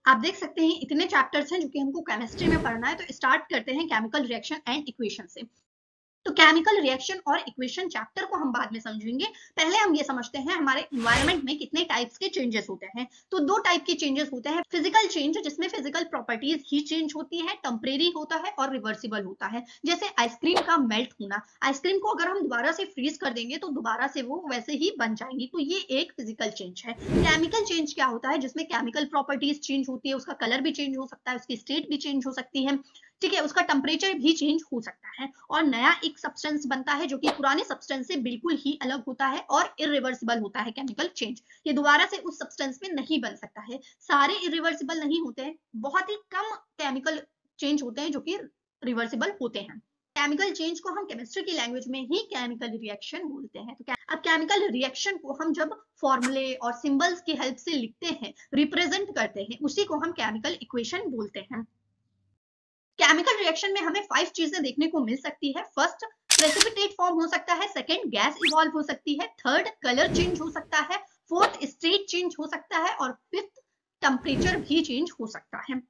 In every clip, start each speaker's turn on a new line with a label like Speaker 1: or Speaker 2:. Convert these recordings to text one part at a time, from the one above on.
Speaker 1: आप देख सकते हैं इतने चैप्टर्स हैं जो कि हमको केमिस्ट्री में पढ़ना है, तो स्टार्ट करते हैं केमिकल रिएक्शन एंड इक्वेशन से। तो केमिकल रिएक्शन और इक्वेशन चैप्टर को हम बाद में समझेंगे। पहले हम ये समझते हैं हमारे एनवायरनमेंट में कितने टाइप्स के चेंजेस होते हैं। तो दो टाइप के चेंजेस होते हैं, फिजिकल चेंज जिसमें फिजिकल प्रॉपर्टीज ही चेंज होती है, टेम्परेरी होता है और रिवर्सिबल होता है। जैसे आइसक्रीम का मेल्ट होना, आइसक्रीम को अगर हम दोबारा से फ्रीज कर देंगे तो दोबारा से वो वैसे ही बन जाएंगी, तो ये एक फिजिकल चेंज है। केमिकल चेंज क्या होता है, जिसमें केमिकल प्रॉपर्टीज चेंज होती है, उसका कलर भी चेंज हो सकता है, उसकी स्टेट भी चेंज हो सकती है, ठीक है, उसका टेम्परेचर भी चेंज हो सकता है और नया एक सब्सटेंस बनता है जो कि पुराने सब्सटेंस से बिल्कुल ही अलग होता है और इरिवर्सिबल होता है। केमिकल चेंज ये दोबारा से उस सब्सटेंस में नहीं बन सकता है। सारे इरिवर्सिबल नहीं होते हैं, बहुत ही कम केमिकल चेंज होते हैं जो कि रिवर्सिबल होते हैं। केमिकल चेंज को हम केमिस्ट्री की लैंग्वेज में ही केमिकल रिएक्शन बोलते हैं। तो अब केमिकल रिएक्शन को हम जब फॉर्मूले और सिंबल्स की हेल्प से लिखते हैं, रिप्रेजेंट करते हैं, उसी को हम केमिकल इक्वेशन बोलते हैं। केमिकल रिएक्शन में हमें 5 चीजें देखने को मिल सकती है। फर्स्ट, प्रेसिपिटेट फॉर्म हो सकता है। सेकंड, गैस इवॉल्व हो सकती है। थर्ड, कलर चेंज हो सकता है। फोर्थ, स्टेट चेंज हो सकता है और फिफ्थ, टेम्परेचर भी चेंज हो सकता है।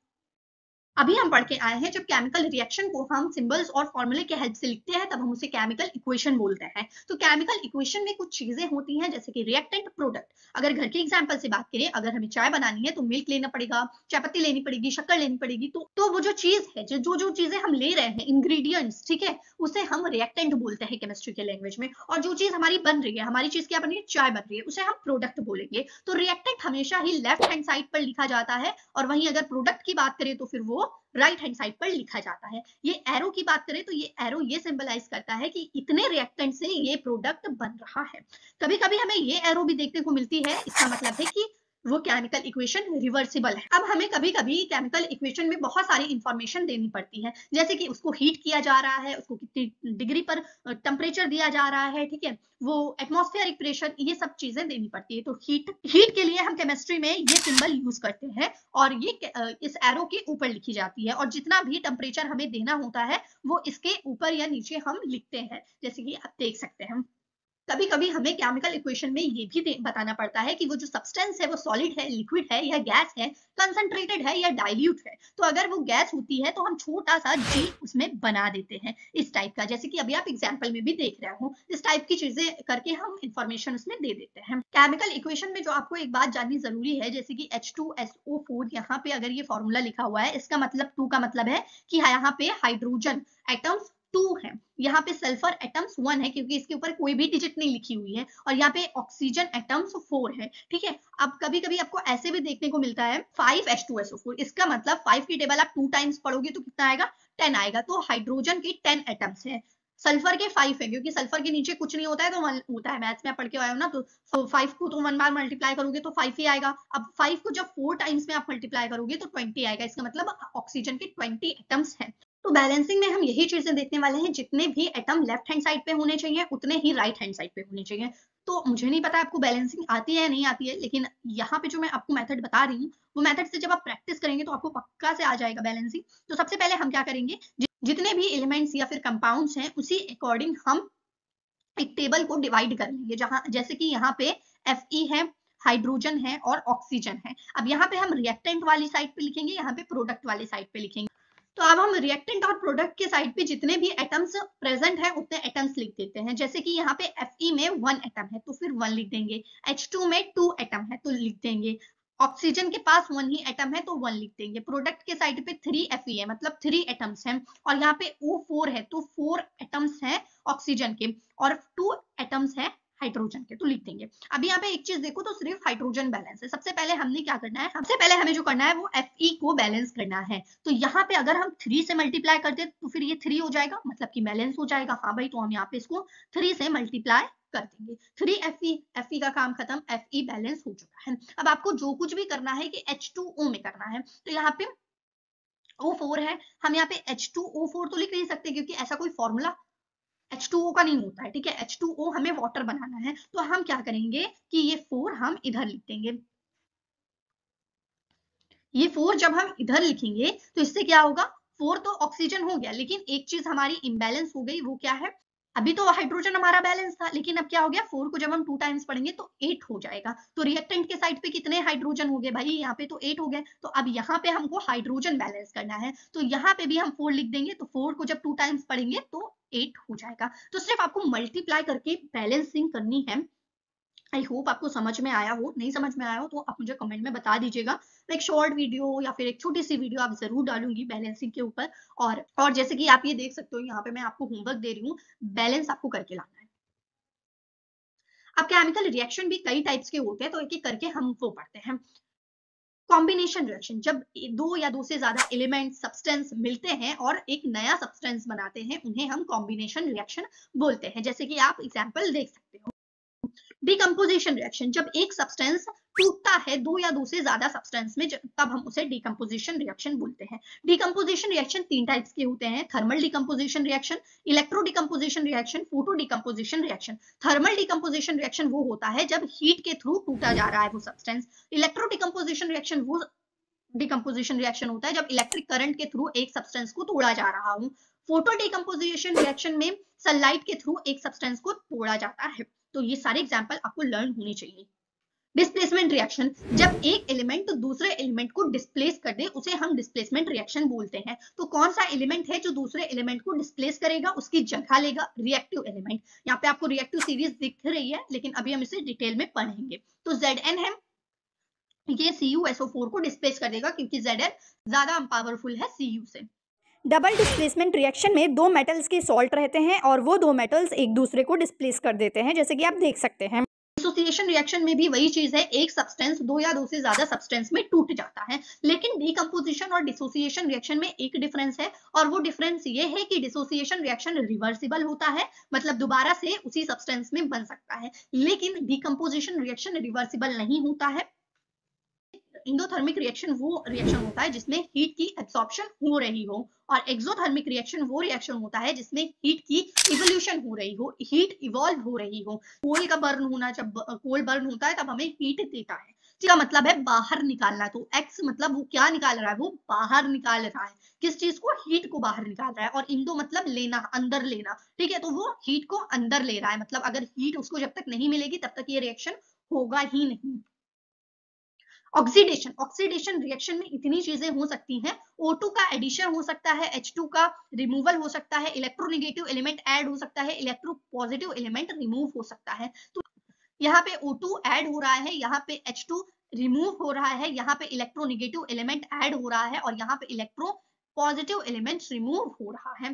Speaker 1: अभी हम पढ़ के आए हैं जब केमिकल रिएक्शन को हम सिंबल्स और फॉर्मूले के हेल्प से लिखते हैं तब हम उसे केमिकल इक्वेशन बोलते हैं। तो केमिकल इक्वेशन में कुछ चीजें होती हैं जैसे कि रिएक्टेंट, प्रोडक्ट। अगर घर के एग्जांपल से बात करें, अगर हमें चाय बनानी है तो मिल्क लेना पड़ेगा, चाय पत्ती लेनी पड़ेगी, शक्कर लेनी पड़ेगी। तो वो जो चीज है, जो चीजें हम ले रहे हैं, इंग्रेडिएंट्स, ठीक है, उसे हम रिएक्टेंट बोलते हैं केमिस्ट्री के लैंग्वेज में। और जो चीज हमारी बन रही है, हमारी चीज क्या बन रही है, चाय बन रही है, उसे हम प्रोडक्ट बोलेंगे। तो रिएक्टेंट हमेशा ही लेफ्ट हैंड साइड पर लिखा जाता है और वहीं अगर प्रोडक्ट की बात करें तो फिर वो राइट हैंड साइड पर लिखा जाता है। ये एरो की बात करें तो ये एरो ये सिंबलाइज करता है कि इतने रिएक्टेंट से ये प्रोडक्ट बन रहा है। कभी कभी हमें ये एरो भी देखने को मिलती है, इसका मतलब है कि वो केमिकल इक्वेशन रिवर्सिबल है। अब हमें कभी कभी केमिकल इक्वेशन में बहुत सारी इंफॉर्मेशन देनी पड़ती है, जैसे कि उसको हीट किया जा रहा है, उसको कितनी डिग्री पर टेम्परेचर दिया जा रहा है, ठीक है, वो एटमॉस्फेरिक प्रेशर, ये सब चीजें देनी पड़ती है। तो हीट के लिए हम केमिस्ट्री में ये सिंबल यूज करते हैं और ये इस एरो के ऊपर लिखी जाती है और जितना भी टेम्परेचर हमें देना होता है वो इसके ऊपर या नीचे हम लिखते हैं, जैसे कि आप देख सकते हैं। कभी कभी हमें केमिकल इक्वेशन में ये भी बताना पड़ता है कि वो जो सब्सटेंस है वो सॉलिड है, लिक्विड है या गैस है, कंसंट्रेटेड है या डाइल्यूट है। तो अगर वो गैस होती है तो हम छोटा सा जी उसमें बना देते हैं इस टाइप का, जैसे कि अभी आप एग्जाम्पल में भी देख रहे हो। इस टाइप की चीजें करके हम इंफॉर्मेशन उसमें दे देते हैं। केमिकल इक्वेशन में जो आपको एक बात जाननी जरूरी है, जैसे कि H2SO4, यहाँ पे अगर ये फॉर्मूला लिखा हुआ है, इसका मतलब 2 का मतलब है कि यहाँ पे हाइड्रोजन एटम्स 2 है, यहाँ पे सल्फर एटम्स 1 है क्योंकि इसके ऊपर कोई भी डिजिट नहीं लिखी हुई है, और यहाँ पे ऑक्सीजन एटम्स 4 है, ठीक है। अब कभी कभी आपको ऐसे भी देखने को मिलता है 5H2SO4, इसका मतलब 5 की टेबल आप 2 टाइम्स पढ़ोगे तो कितना आएगा, 10 आएगा। तो हाइड्रोजन के 10 एटम्स है, सल्फर के 5 है, क्योंकि सल्फर के नीचे कुछ नहीं होता है तो 1 होता है, मैथ्स में पढ़ के आए हो ना। तो 5 को तो 1 बार मल्टीप्लाई करोगे तो 5 ही आएगा। अब 5 को जब 4 टाइम्स में आप मल्टीप्लाई करोगे तो 20 आएगा, इसका मतलब ऑक्सीजन के 20 एटम्स हैं। तो बैलेंसिंग में हम यही चीजें देखने वाले हैं, जितने भी एटम लेफ्ट हैंड साइड पे होने चाहिए उतने ही राइट हैंड साइड पे होने चाहिए। तो मुझे नहीं पता आपको बैलेंसिंग आती है या नहीं आती है, लेकिन यहाँ पे जो मैं आपको मेथड बता रही हूँ वो मेथड से जब आप प्रैक्टिस करेंगे तो आपको पक्का से आ जाएगा बैलेंसिंग। तो सबसे पहले हम क्या करेंगे, जितने भी एलिमेंट्स या फिर कंपाउंड्स हैं उसी अकॉर्डिंग हम एक टेबल को डिवाइड कर लेंगे, जहां जैसे कि यहाँ पे Fe है, हाइड्रोजन है और ऑक्सीजन है। अब यहाँ पे हम रिएक्टेंट वाली साइड पे लिखेंगे, यहाँ पे प्रोडक्ट वाली साइड पे लिखेंगे। तो अब हम रिएक्टेंट और प्रोडक्ट के साइड पे जितने भी एटम्स प्रेजेंट है उतने एटम्स लिख देते हैं। जैसे कि यहाँ पे Fe में 1 एटम है तो फिर 1 लिख देंगे, H2 में 2 एटम है तो लिख देंगे, ऑक्सीजन के पास 1 ही एटम है तो 1 लिख देंगे, प्रोडक्ट के साइड पे 3Fe है मतलब 3 एटम्स हैं, और यहाँ पे O4 है तो 4 एटम्स हैं ऑक्सीजन के और 2 एटम्स है हाइड्रोजन के, तो लिख देंगे। अब यहाँ पे एक चीज देखो तो सिर्फ हाइड्रोजन बैलेंस है। सबसे पहले हमने क्या करना है, सबसे पहले हमें जो करना है वो Fe को बैलेंस करना है। तो यहाँ पे अगर हम 3 से मल्टीप्लाई करते तो फिर ये 3 हो जाएगा, मतलब कि बैलेंस हो जाएगा। हाँ भाई, तो हम यहाँ पे इसको 3 से मल्टीप्लाई कर देंगे, 3Fe का काम खत्म, Fe बैलेंस हो चुका है। अब आपको जो कुछ भी करना है कि H2O में करना है, तो यहाँ पे O4 है, हम यहाँ पे H2O4 तो लिख नहीं सकते क्योंकि ऐसा कोई फॉर्मूला H2O का नहीं होता है, ठीक है। H2O हमें वाटर बनाना है, तो हम क्या करेंगे कि ये 4 हम इधर लिख देंगे। ये 4 जब हम इधर लिखेंगे तो इससे क्या होगा, 4 तो ऑक्सीजन हो गया, लेकिन एक चीज हमारी इम्बैलेंस हो गई, वो क्या है, अभी तो हाइड्रोजन हमारा बैलेंस था, लेकिन अब क्या हो गया, 4 को जब हम 2 टाइम्स पढ़ेंगे तो 8 हो जाएगा। तो रिएक्टेंट के साइड पे कितने हाइड्रोजन हो गए भाई, यहाँ पे तो 8 हो गए। तो अब यहाँ पे हमको हाइड्रोजन बैलेंस करना है, तो यहाँ पे भी हम 4 लिख देंगे, तो 4 को जब 2 टाइम्स पढ़ेंगे तो 8 हो जाएगा। तो सिर्फ आपको मल्टीप्लाई करके बैलेंसिंग करनी है। आई होप आपको समझ में आया हो, नहीं समझ में आया हो तो आप मुझे कमेंट में बता दीजिएगा। मैं एक शॉर्ट वीडियो या फिर एक छोटी सी वीडियो आप जरूर डालूंगी बैलेंसिंग के ऊपर। और जैसे कि आप ये देख सकते हो, यहाँ पे मैं आपको होमवर्क दे रही हूँ, बैलेंस आपको करके लाना है। अब केमिकल रिएक्शन भी कई टाइप्स के होते हैं, तो एक एक करके हम वो पढ़ते हैं। कॉम्बिनेशन रिएक्शन, जब दो या दो से ज्यादा एलिमेंट सब्सटेंस मिलते हैं और एक नया सब्सटेंस बनाते हैं, उन्हें हम कॉम्बिनेशन रिएक्शन बोलते हैं। जैसे कि आप एग्जांपल देख सकते हो। डिकम्पोजिशन रिएक्शन, जब एक सब्सटेंस टूटता है दो या दो से ज्यादा सब्सटेंस में, तब हम उसे डिकम्पोजिशन रिएक्शन बोलते हैं। डिकम्पोजिशन रिएक्शन 3 टाइप्स के होते हैं, thermal decomposition reaction, electro decomposition reaction, photo decomposition reaction. Thermal decomposition reaction वो होता है जब हीट के थ्रू टूटा जा रहा है वो सब्सटेंस। इलेक्ट्रो डिकम्पोजिशन रिएक्शन वो डिकम्पोजिशन रिएक्शन होता है जब इलेक्ट्रिक करंट के थ्रू एक सब्सटेंस को तोड़ा जा रहा हो। फोटो डिकम्पोजिशन रिएक्शन में सनलाइट के थ्रू एक सब्सटेंस को तोड़ा जाता है। तो ये सारे एग्जांपल आपको लर्न होने चाहिए। डिस्प्लेसमेंट रिएक्शन, जब एक एलिमेंट दूसरे एलिमेंट को डिस्प्लेस कर दे, उसे हम डिस्प्लेसमेंट रिएक्शन बोलते हैं। तो कौन सा एलिमेंट है जो दूसरे एलिमेंट को डिस्प्लेस करेगा, उसकी जगह लेगा, रिएक्टिव एलिमेंट। यहाँ पे आपको रिएक्टिव सीरीज दिख रही है, लेकिन अभी हम इसे डिटेल में पढ़ेंगे। तो Zn है, ये CuSO4 को डिस्प्लेस कर देगा, क्योंकि Zn ज्यादा पावरफुल है Cu से।
Speaker 2: डबल डिस्प्लेसमेंट रिएक्शन में दो मेटल्स के सॉल्ट रहते हैं और वो दो मेटल्स एक दूसरे को डिस्प्लेस कर देते हैं, जैसे कि आप देख सकते हैं।
Speaker 1: डिसोसिएशन रिएक्शन में भी वही चीज है, एक सब्सटेंस दो या दो से ज्यादा सब्सटेंस में टूट जाता है। लेकिन डिकम्पोजिशन और डिसोसिएशन रिएक्शन में एक डिफरेंस है, और वो डिफरेंस ये है कि डिसोसिएशन रिएक्शन रिवर्सिबल होता है, मतलब दोबारा से उसी सब्सटेंस में बन सकता है। लेकिन डिकम्पोजिशन रिएक्शन रिवर्सिबल नहीं होता है। इंडोथर्मिक रिएक्शन वो रिएक्शन होता है जिसमें हीट की एब्सॉर्प्शन हो रही हो, और एक्सोथर्मिक रिएक्शन वो रिएक्शन होता है जिसमें हीट की इवोल्यूशन हो रही हो, हीट इवॉल्व हो रही हो। कोल का बर्न होना, जब कोल बर्न होता है तब हमें हीट देता है, इसका मतलब है बाहर निकालना। तो एक्स मतलब वो क्या निकाल रहा है, वो बाहर निकाल रहा है, किस चीज को, हीट को बाहर निकाल रहा है। और इंडो मतलब लेना, अंदर लेना, ठीक है। तो वो हीट को अंदर ले रहा है, मतलब अगर हीट उसको जब तक नहीं मिलेगी तब तक ये रिएक्शन होगा ही नहीं। ऑक्सीडेशन, ऑक्सीडेशन रिएक्शन में इतनी चीजें हो सकती हैं, O2 का एडिशन हो सकता है, H2 का रिमूवल हो सकता है, इलेक्ट्रोनेगेटिव एलिमेंट ऐड हो सकता है, इलेक्ट्रो पॉजिटिव एलिमेंट रिमूव हो सकता है। तो यहाँ पे O2 ऐड हो रहा है, यहाँ पे H2 रिमूव हो रहा है, यहाँ पे इलेक्ट्रोनेगेटिव एलिमेंट ऐड हो रहा है, और यहाँ पे इलेक्ट्रो पॉजिटिव एलिमेंट रिमूव हो रहा है।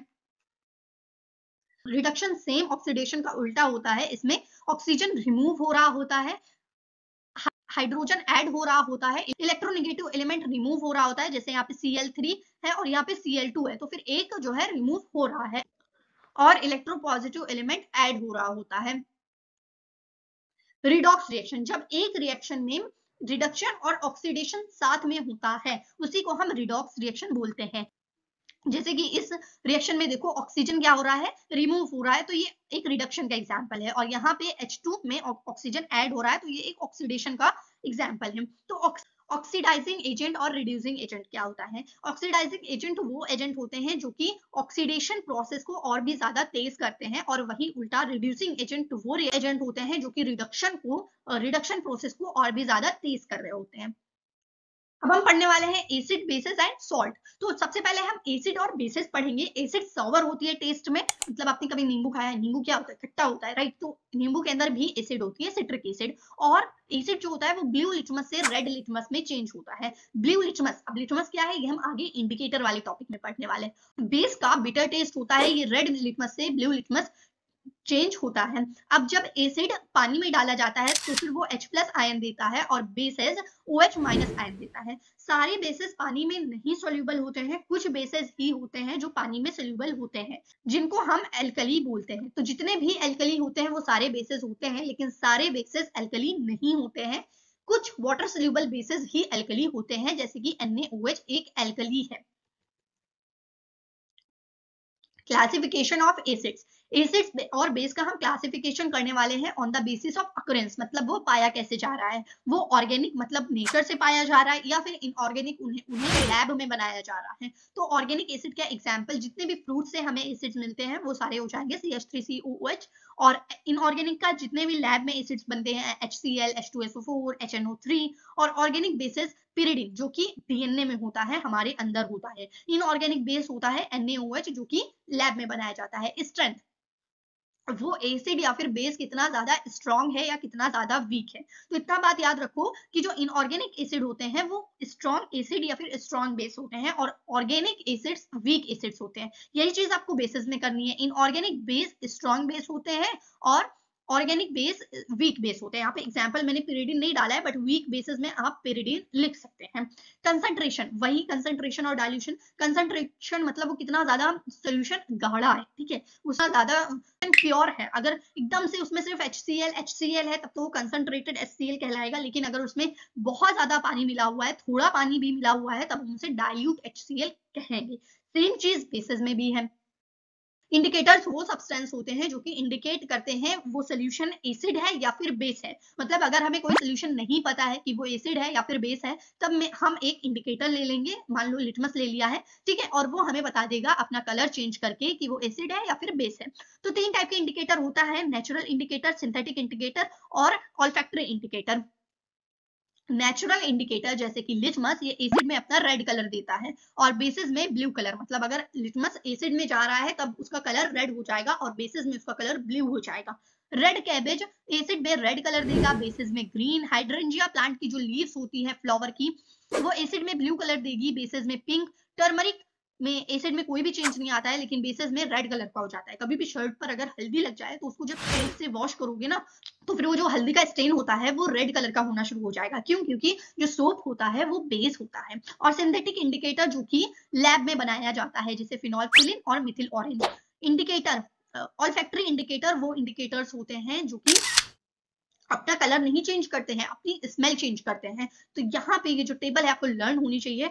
Speaker 1: रिडक्शन सेम ऑक्सीडेशन का उल्टा होता है, इसमें ऑक्सीजन रिमूव हो रहा होता है, हाइड्रोजन ऐड हो रहा होता है, इलेक्ट्रोनेगेटिव एलिमेंट रिमूव हो रहा होता है, जैसे यहाँ पे Cl3 है और यहाँ पे Cl2 है, तो फिर एक जो है रिमूव हो रहा है और इलेक्ट्रोपॉजिटिव एलिमेंट ऐड हो रहा होता है। रिडॉक्स रिएक्शन, जब एक रिएक्शन में रिडक्शन और ऑक्सीडेशन साथ में होता है, उसी को हम रिडॉक्स रिएक्शन बोलते हैं। जैसे कि इस रिएक्शन में देखो, ऑक्सीजन क्या हो रहा है, रिमूव हो रहा है, तो ये एक रिडक्शन का एग्जांपल है, और यहाँ पे H2 में ऑक्सीजन ऐड हो रहा है, तो ये एक ऑक्सीडेशन का एग्जांपल है। तो ऑक्सीडाइजिंग एजेंट और रिड्यूसिंग एजेंट क्या होता है? ऑक्सीडाइजिंग एजेंट वो एजेंट होते हैं जो कि ऑक्सीडेशन प्रोसेस को और भी ज्यादा तेज करते हैं, और वही उल्टा रिड्यूसिंग एजेंट वो एजेंट होते हैं जो कि रिडक्शन प्रोसेस को और भी ज्यादा तेज कर रहे होते हैं। अब हम पढ़ने वाले हैं एसिड, बेसिस एंड सॉल्ट। तो सबसे पहले हम एसिड और बेसिस पढ़ेंगे। एसिड सॉवर होती है टेस्ट में, मतलब आपने कभी नींबू खाया है, नींबू क्या होता है, खट्टा होता है, राइट। तो नींबू के अंदर भी एसिड होती है, सिट्रिक एसिड। और एसिड जो होता है वो ब्लू लिटमस से रेड लिटमस में चेंज होता है। ब्लू लिटमस, अब लिटमस क्या है ये हम आगे इंडिकेटर वाले टॉपिक में पढ़ने वाले हैं। बेस का बिटर टेस्ट होता है, ये रेड लिटमस से ब्लू लिटमस चेंज होता है। अब जब एसिड पानी में डाला जाता है तो फिर वो H+ आयन देता है, और बेसेस OH- आयन देता है। सारे बेसेस पानी में नहीं सोल्यूबल होते हैं, कुछ बेसेस ही होते हैं जो पानी में सोल्यूबल होते हैं, जिनको हम एल्कली बोलते हैं। तो जितने भी एल्कली होते हैं वो सारे बेसेस होते हैं, लेकिन सारे बेसेस एल्कली नहीं होते हैं। कुछ वाटर सोल्यूबल बेसेस ही एल्कली होते हैं, जैसे कि NaOH एक एल्कली है। क्लासिफिकेशन ऑफ एसिड्स, एसिड्स और बेस का हम क्लासिफिकेशन करने वाले हैं on the basis of occurrence, मतलब वो पाया कैसे जा रहा है, वो ऑर्गेनिक मतलब नेचर से पाया जा रहा है या फिर इनऑर्गेनिक उन्हें लैब में बनाया जा रहा है। तो ऑर्गेनिक एसिड का एग्जांपल जितने भी फ्रूट से हमें एसिड्स मिलते हैं वो सारे हो जाएंगे CH3COOH, और इनऑर्गेनिक का जितने भी लैब में एसिड्स बनते हैं HCl, H2SO4, HNO3, और ऑर्गेनिक बेसिस pyridine जो कि डीएनए में होता है, हमारे अंदर होता है। इनऑर्गेनिक बेस होता है NaOH जो कि लैब में बनाया जाता है। स्ट्रेंथ, वो एसिड या फिर बेस कितना ज्यादा स्ट्रॉन्ग है या कितना ज्यादा वीक है। तो इतना बात याद रखो कि जो इनऑर्गेनिक एसिड होते हैं वो स्ट्रॉन्ग एसिड या फिर स्ट्रॉन्ग बेस होते हैं, और ऑर्गेनिक एसिड्स वीक एसिड्स होते हैं। यही चीज आपको बेसिस में करनी है, इनऑर्गेनिक बेस स्ट्रॉन्ग बेस होते हैं और ऑर्गेनिक बेस वीक बेस होते हैं। यहाँ पे एग्जांपल मैंने pyridine नहीं डाला है, बट वीक बेसिस में आप pyridine लिख सकते हैं। कंसंट्रेशन, वही कंसंट्रेशन और डाइल्यूशन। कंसंट्रेशन मतलब वो कितना ज्यादा सोल्यूशन गाढ़ा है, ठीक है, उसका ज्यादा प्योर है। अगर एकदम से उसमें सिर्फ HCl है तब तो वो कंसंट्रेटेड HCl कहलाएगा, लेकिन अगर उसमें बहुत ज्यादा पानी मिला हुआ है, थोड़ा पानी भी मिला हुआ है, तब उनसे डाइल्यूट HCl कहेंगे। सेम चीज बेसिस में भी है। इंडिकेटर्स वो सब्सटेंस होते हैं जो कि इंडिकेट करते हैं वो सोल्यूशन एसिड है या फिर बेस है। मतलब अगर हमें कोई सोल्यूशन नहीं पता है कि वो एसिड है या फिर बेस है, तब में हम एक इंडिकेटर ले लेंगे, मान लो लिटमस ले लिया है, ठीक है, और वो हमें बता देगा अपना कलर चेंज करके कि वो एसिड है या फिर बेस है। तो 3 टाइप के इंडिकेटर होता है, नेचुरल इंडिकेटर, सिंथेटिक इंडिकेटर और ऑल्फैक्टरी इंडिकेटर। नेचुरल इंडिकेटर जैसे कि लिटमस, ये एसिड में अपना रेड कलर देता है और बेसिस में ब्लू कलर, मतलब अगर लिटमस एसिड में जा रहा है तब उसका कलर रेड हो जाएगा और बेसिस में उसका कलर ब्लू हो जाएगा। रेड कैबेज एसिड में रेड कलर देगा, बेसिस में ग्रीन। हाइड्रेंजिया प्लांट की जो लीव्स होती है फ्लावर की, वो एसिड में ब्लू कलर देगी, बेसिस में पिंक। टर्मरिक में एसिड में कोई भी चेंज नहीं आता है, लेकिन बेसिस में रेड कलर का हो जाता है। कभी भी शर्ट पर अगर हल्दी लग जाए तो उसको जब सोप से वॉश करोगे ना, तो फिर वो जो हल्दी का स्टेन होता है वो रेड कलर का होना शुरू हो जाएगा। क्यों? क्योंकि जो सोप होता है वो बेस होता है। और सिंथेटिक इंडिकेटर जो कि लैब में बनाया जाता है, जैसे फिनोल्फिलिन और methyl orange. Indicator, olfactory indicator वो इंडिकेटर्स होते हैं जो कि अपना कलर नहीं चेंज करते हैं, अपनी स्मेल चेंज करते हैं। तो यहाँ पे ये जो टेबल है आपको लर्न होनी चाहिए।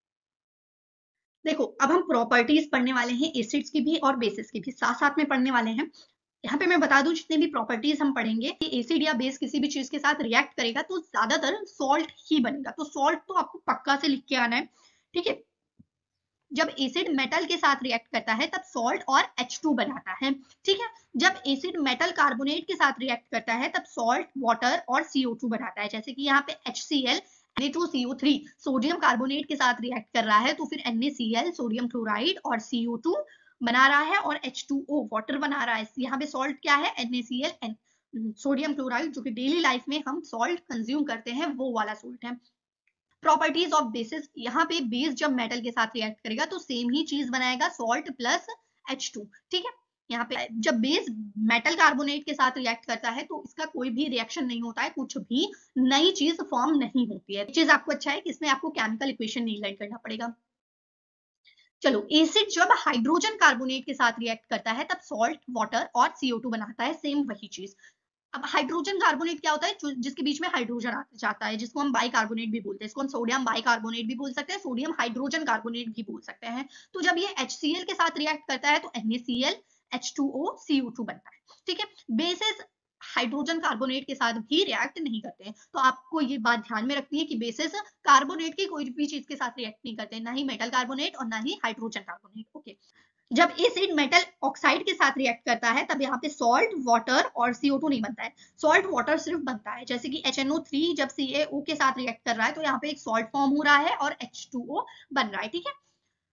Speaker 1: देखो, अब हम प्रॉपर्टीज पढ़ने वाले हैं एसिड्स की भी और बेसिस की भी, साथ साथ में पढ़ने वाले हैं। यहाँ पे मैं बता दूं, जितने भी प्रॉपर्टीज हम पढ़ेंगे कि एसिड या बेस किसी भी चीज के साथ रिएक्ट करेगा तो ज्यादातर सॉल्ट ही बनेगा। तो सॉल्ट तो आपको पक्का से लिख के आना है, ठीक है। जब एसिड मेटल के साथ रिएक्ट करता है तब सॉल्ट और H2 बनाता है, ठीक है। जब एसिड मेटल कार्बोनेट के साथ रिएक्ट करता है तब सॉल्ट, वाटर और CO2 बनाता है। जैसे कि यहाँ पे HCl, Na2CO3 सोडियम कार्बोनेट के साथ रिएक्ट कर रहा है, तो फिर NaCl सोडियम क्लोराइड और CO2 बना रहा है, और H2O वाटर बना रहा है। यहाँ पे सॉल्ट क्या है? NaCl सोडियम क्लोराइड, जो कि डेली लाइफ में हम सॉल्ट कंज्यूम करते हैं वो वाला सॉल्ट है। प्रॉपर्टीज ऑफ बेसिस, यहाँ पे बेस जब मेटल के साथ रिएक्ट करेगा तो सेम ही चीज बनाएगा, सॉल्ट प्लस H2, ठीक है। यहाँ पे जब बेस मेटल कार्बोनेट के साथ रिएक्ट करता है तो इसका कोई भी रिएक्शन नहीं होता है, कुछ भी नई चीज फॉर्म नहीं होती है। चीज आपको अच्छा है कि इसमें आपको केमिकल इक्वेशन नहीं लर्न करना पड़ेगा। चलो, एसिड जब हाइड्रोजन कार्बोनेट के साथ रिएक्ट करता है तब सॉल्ट, वाटर और CO2 बनाता है, सेम वही चीज। अब हाइड्रोजन कार्बोनेट क्या होता है? जिसके बीच में हाइड्रोजन जाता है, जिसको हम बाइकार्बोनेट भी बोलते हैं। इसको हम सोडियम बाइकार्बोनेट भी बोल सकते हैं, सोडियम हाइड्रोजन कार्बोनेट भी बोल सकते हैं। तो जब ये HCl के साथ रिएक्ट करता है तो NaCl, H2O, CO2 बनता है, ठीक है। बेसिस हाइड्रोजन कार्बोनेट के साथ भी रिएक्ट नहीं करते हैं, तो आपको ये बात ध्यान में रखनी है कि बेसिस कार्बोनेट की कोई भी चीज के साथ रिएक्ट नहीं करते, ना ही मेटल कार्बोनेट और ना ही हाइड्रोजन कार्बोनेट, ओके। जब एसिड मेटल ऑक्साइड के साथ रिएक्ट करता है तब यहाँ पे सॉल्ट, वाटर और CO2 नहीं बनता है, सॉल्ट वाटर सिर्फ बनता है। जैसे कि HNO3 जब CaO के साथ रिएक्ट कर रहा है तो यहाँ पे एक सॉल्ट फॉर्म हो रहा है और H2O बन रहा है, ठीक है।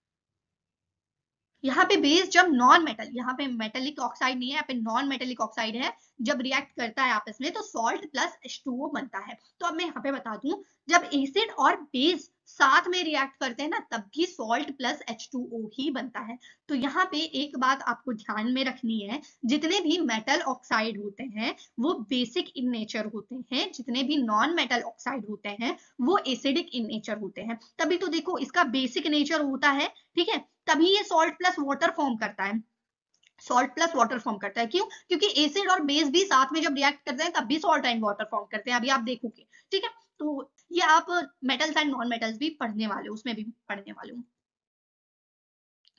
Speaker 1: यहाँ पे बेस जब नॉन मेटल, यहाँ पे मेटेलिक ऑक्साइड नहीं है, यहाँ पे नॉन मेटेलिक ऑक्साइड है, जब रिएक्ट करता है आपस में तो सॉल्ट प्लस H2O बनता है। तो अब मैं यहाँ पे बता दूं, जब एसिड और बेस साथ में रिएक्ट करते हैं ना तब भी सॉल्ट प्लस H2O ही बनता है। तो यहाँ पे एक बात आपको ध्यान में रखनी है, जितने भी मेटल ऑक्साइड होते हैं वो बेसिक इन नेचर होते हैं, जितने भी नॉन मेटल ऑक्साइड होते हैं वो एसिडिक इन नेचर होते हैं। तभी तो देखो इसका बेसिक नेचर होता है, ठीक है, तभी ये सॉल्ट प्लस वाटर फॉर्म करता है। सॉल्ट प्लस वाटर फॉर्म करता है, क्यों? क्योंकि एसिड और बेस भी साथ में जब रिएक्ट करते हैं तब भी सॉल्ट एंड वाटर फॉर्म करते हैं, अभी आप देखोगे, ठीक है। तो ये आप मेटल्स एंड नॉन मेटल्स भी पढ़ने वाले हो, उसमें भी पढ़ने वाले हो।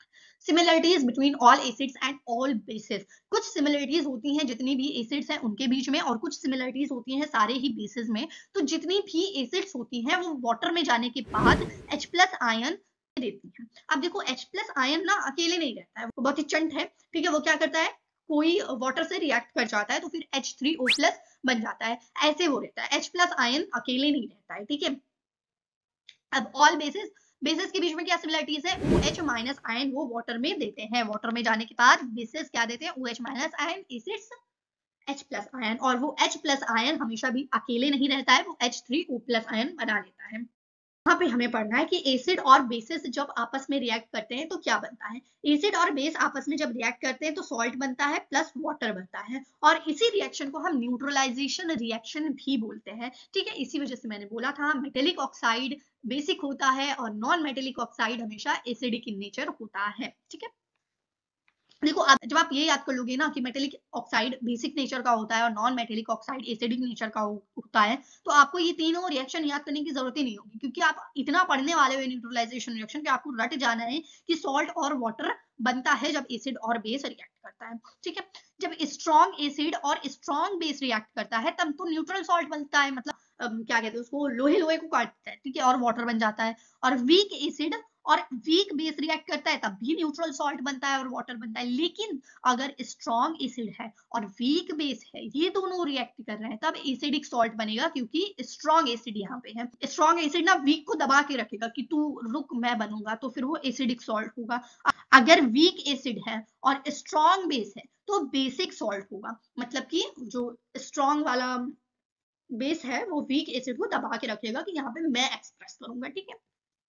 Speaker 1: Similarities between all acids and all bases, कुछ सिमिलरिटीज होती हैं जितनी भी एसिड्स हैं उनके बीच में, और कुछ सिमिलरिटीज होती हैं सारे ही बेसिस में। तो जितनी भी एसिड्स होती हैं वो वाटर में जाने के बाद H+ आयन देती हैं। अब देखो H+ आयन ना अकेले नहीं रहता है, वो बहुत ही चंट है, ठीक है। वो क्या करता है, कोई वाटर से रिएक्ट कर जाता है तो फिर H3O+ बन जाता है, ऐसे वो रहता है। H+ आयन अकेले नहीं रहता है, ठीक है। अब ऑल बेसिस के बीच में क्या सिमिलरिटीज है, OH- आयन वो वाटर में देते हैं, वाटर में जाने के बाद बेसिस क्या देते हैं, OH- ion, acids H+ ion, और वो H+ आयन हमेशा भी अकेले नहीं रहता है, वो H3O+ आयन बना लेता है। यहाँ पे हमें पढ़ना है कि एसिड और बेसिस जब आपस में रिएक्ट करते हैं तो क्या बनता है। एसिड और बेस आपस में जब रिएक्ट करते हैं तो सॉल्ट बनता है प्लस वाटर बनता है, और इसी रिएक्शन को हम न्यूट्रलाइजेशन रिएक्शन भी बोलते हैं, ठीक है। इसी वजह से मैंने बोला था मेटेलिक ऑक्साइड बेसिक होता है और नॉन मेटेलिक ऑक्साइड हमेशा एसिडिक इन नेचर होता है, ठीक है। देखो अब जब आप ये याद कर लोगे ना कि मेटेलिक ऑक्साइड बेसिक नेचर का होता है और non metallic oxide acidic nature का होता है, तो आपको ये तीनों रिएक्शन याद करने की जरूरत ही नहीं होगी, क्योंकि आप इतना पढ़ने वाले हो न्यूट्रलाइजेशन रिएक्शन कि आपको रट जाना है कि सॉल्ट और वाटर बनता है जब एसिड और बेस रिएक्ट करता है, ठीक है। जब स्ट्रॉन्ग एसिड और स्ट्रॉन्ग बेस रिएक्ट करता है तब तो न्यूट्रल सॉल्ट बनता है, मतलब क्या कहते हैं उसको, लोहे लोहे को काटता है, ठीक है, और वाटर बन जाता है। और वीक एसिड और वीक बेस रिएक्ट करता है तब भी न्यूट्रल सॉल्ट बनता है और वाटर बनता है। लेकिन अगर स्ट्रॉन्ग एसिड है और वीक बेस है, ये दोनों रिएक्ट कर रहे हैं, तब एसिडिक सॉल्ट बनेगा, क्योंकि स्ट्रॉन्ग एसिड यहाँ पे है। स्ट्रॉन्ग एसिड ना वीक को दबा के रखेगा कि तू रुक मैं बनूंगा, तो फिर वो एसिडिक सॉल्ट होगा। अगर वीक एसिड है और स्ट्रॉन्ग बेस है तो बेसिक सॉल्ट होगा, मतलब कि जो स्ट्रॉन्ग वाला बेस है वो वीक एसिड को दबा के रखेगा कि यहाँ पे मैं एक्सप्रेस करूंगा, ठीक है।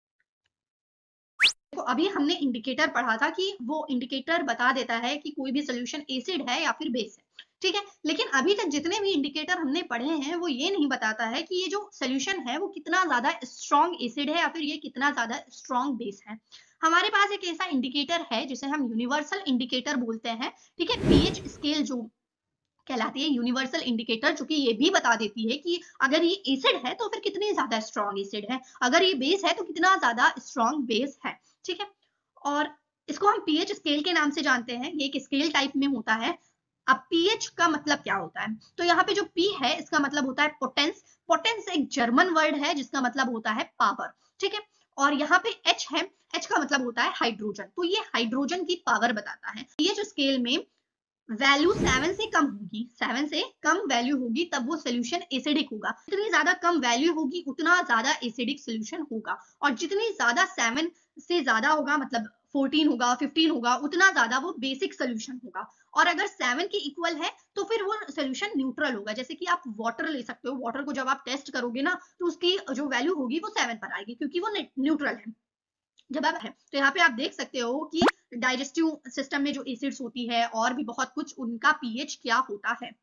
Speaker 1: तो अभी हमने इंडिकेटर पढ़ा था कि वो इंडिकेटर बता देता है कि कोई भी सोल्यूशन एसिड है या फिर बेस है, ठीक है। लेकिन अभी तक जितने भी इंडिकेटर हमने पढ़े हैं वो ये नहीं बताता है कि ये जो सोल्यूशन है वो कितना ज्यादा स्ट्रॉन्ग एसिड है या फिर ये कितना ज्यादा स्ट्रॉन्ग बेस है। हमारे पास एक ऐसा इंडिकेटर है जिसे हम यूनिवर्सल इंडिकेटर बोलते हैं, ठीक है। पीएच स्केल जो कहलाती है यूनिवर्सल इंडिकेटर, जो कि ये भी बता देती है कि अगर ये एसिड है तो फिर कितनी ज्यादा स्ट्रॉन्ग एसिड है, अगर ये बेस है तो कितना ज्यादा स्ट्रॉन्ग बेस है, ठीक है। और इसको हम पीएच स्केल के नाम से जानते हैं, ये एक स्केल टाइप में होता है। अब पीएच का मतलब क्या होता है, तो यहाँ पे जो पी है इसका मतलब होता है पोटेंस। पोटेंस एक जर्मन वर्ड है जिसका मतलब होता है पावर, ठीक है। और यहाँ पे एच है, एच का मतलब होता है हाइड्रोजन, तो ये हाइड्रोजन की पावर बताता है। पीएच स्केल में वैल्यू 7 से कम होगी, 7 से कम वैल्यू होगी तब वो सोल्यूशन एसिडिक होगा। जितनी ज्यादा कम वैल्यू होगी उतना ज्यादा एसिडिक सोल्यूशन होगा, और जितनी ज्यादा 7 से ज्यादा होगा, मतलब 14 होगा, 15 होगा, उतना ज्यादा वो बेसिक सोल्यूशन होगा। और अगर 7 के इक्वल है तो फिर वो सोल्यूशन न्यूट्रल होगा। जैसे कि आप वाटर ले सकते हो, वाटर को जब आप टेस्ट करोगे ना तो उसकी जो वैल्यू होगी वो 7 पर आएगी, क्योंकि वो न्यूट्रल है। जब आप है तो यहाँ पे आप देख सकते हो कि डाइजेस्टिव सिस्टम में जो एसिड्स होती है और भी बहुत कुछ, उनका पीएच क्या होता है।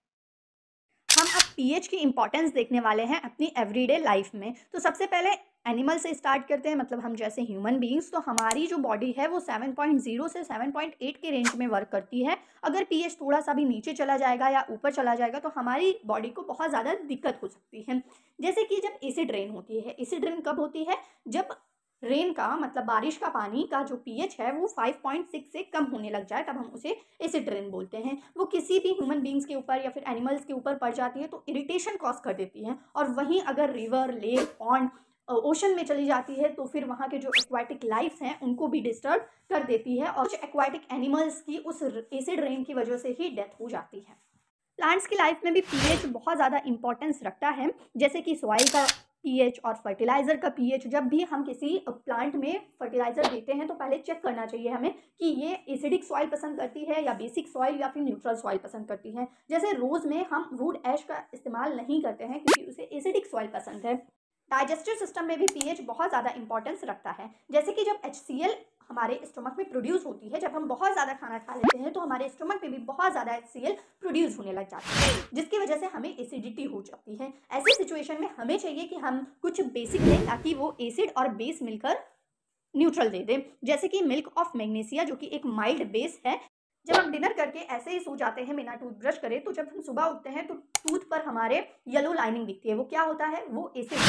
Speaker 2: हम अब पीएच की इम्पॉर्टेंस देखने वाले हैं अपनी एवरीडे लाइफ में। तो सबसे पहले एनिमल से स्टार्ट करते हैं, मतलब हम जैसे ह्यूमन बींग्स, तो हमारी जो बॉडी है वो 7.0 से 7.8 के रेंज में वर्क करती है। अगर पीएच थोड़ा सा भी नीचे चला जाएगा या ऊपर चला जाएगा तो हमारी बॉडी को बहुत ज़्यादा दिक्कत हो सकती है। जैसे कि जब एसिड रेन होती है, एसिड रेन कब होती है, जब रेन का मतलब बारिश का पानी का जो पीएच है वो 5.6 से कम होने लग जाए, तब हम उसे एसिड रेन बोलते हैं। वो किसी भी ह्यूमन बींग्स के ऊपर या फिर एनिमल्स के ऊपर पड़ जाती है तो इरिटेशन कॉज कर देती है। और वहीं अगर रिवर, लेक, पॉन्ड, ओशन में चली जाती है तो फिर वहाँ के जो एक्वाटिक लाइफ्स हैं उनको भी डिस्टर्ब कर देती है, और कुछ एक्वाटिक एनिमल्स की उस एसिड रेन की वजह से ही डेथ हो जाती है। प्लांट्स की लाइफ में भी पीएच बहुत ज़्यादा इंपॉर्टेंस रखता है, जैसे कि सॉइल का पीएच और फर्टिलाइज़र का पीएच। जब भी हम किसी प्लांट में फर्टिलाइज़र देते हैं तो पहले चेक करना चाहिए हमें कि ये एसिडिक सॉइल पसंद करती है या बेसिक सॉइल या फिर न्यूट्रल सॉइल पसंद करती है। जैसे रोज़ में हम वुड ऐश का इस्तेमाल नहीं करते हैं क्योंकि उसे एसिडिक सॉइल पसंद है। डाइजेस्टिव सिस्टम में भी पीएच बहुत ज़्यादा इंपॉर्टेंस रखता है। जैसे कि जब HCl हमारे स्टमक में प्रोड्यूस होती है, जब हम बहुत ज़्यादा खाना खा लेते हैं तो हमारे स्टमक में भी बहुत ज़्यादा HCl प्रोड्यूस होने लग जाती है, जिसकी वजह से हमें एसिडिटी हो जाती है। ऐसी सिचुएशन में हमें चाहिए कि हम कुछ बेसिक लें ताकि वो एसिड और बेस मिलकर न्यूट्रल दे दे। जैसे कि मिल्क ऑफ मैग्नीशिया जो कि एक माइल्ड बेस है। जब हम डिनर करके ऐसे ही सो जाते हैं बिना टूथब्रश करे, तो जब हम सुबह उठते हैं तो टूथ पर हमारे येलो लाइनिंग दिखती है, वो क्या होता है, वो एसिड है।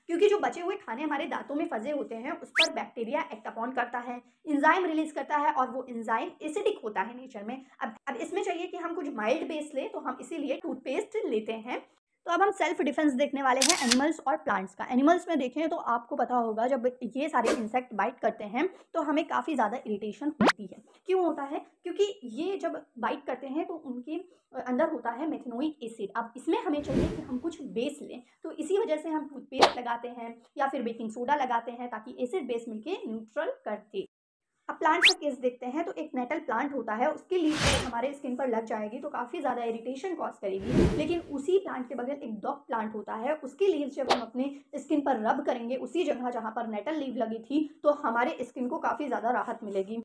Speaker 2: क्योंकि जो बचे हुए खाने हमारे दांतों में फंसे होते हैं उस पर बैक्टीरिया एक्ट अपॉन करता है, एंजाइम रिलीज करता है और वो एंजाइम एसिडिक होता है नेचर में। अब इसमें चाहिए कि हम कुछ माइल्ड बेस ले, तो हम इसीलिए टूथपेस्ट लेते हैं। तो अब हम सेल्फ डिफेंस देखने वाले हैं एनिमल्स और प्लांट्स का। एनिमल्स में देखें तो आपको पता होगा जब ये सारे इंसेक्ट बाइट करते हैं तो हमें काफ़ी ज़्यादा इरिटेशन होती है। क्यों होता है? क्योंकि ये जब बाइट करते हैं तो उनके अंदर होता है मेथनोइक एसिड। अब इसमें हमें चाहिए कि हम कुछ बेस लें, तो इसी वजह से हम टूथपेस्ट लगाते हैं या फिर बेकिंग सोडा लगाते हैं ताकि एसिड बेस मिलके न्यूट्रल कर दे। अब प्लांट का केस देखते हैं तो एक नेटल प्लांट होता है, उसकी लीफ अगर हमारे स्किन पर लग जाएगी तो काफ़ी ज़्यादा इरिटेशन कॉज करेगी। लेकिन उसी प्लांट के बगल एक डॉग प्लांट होता है, उसकी लीव जब हम अपने स्किन पर रब करेंगे उसी जगह जहाँ पर नेटल लीव लगी थी तो हमारे स्किन को काफ़ी ज़्यादा राहत मिलेगी।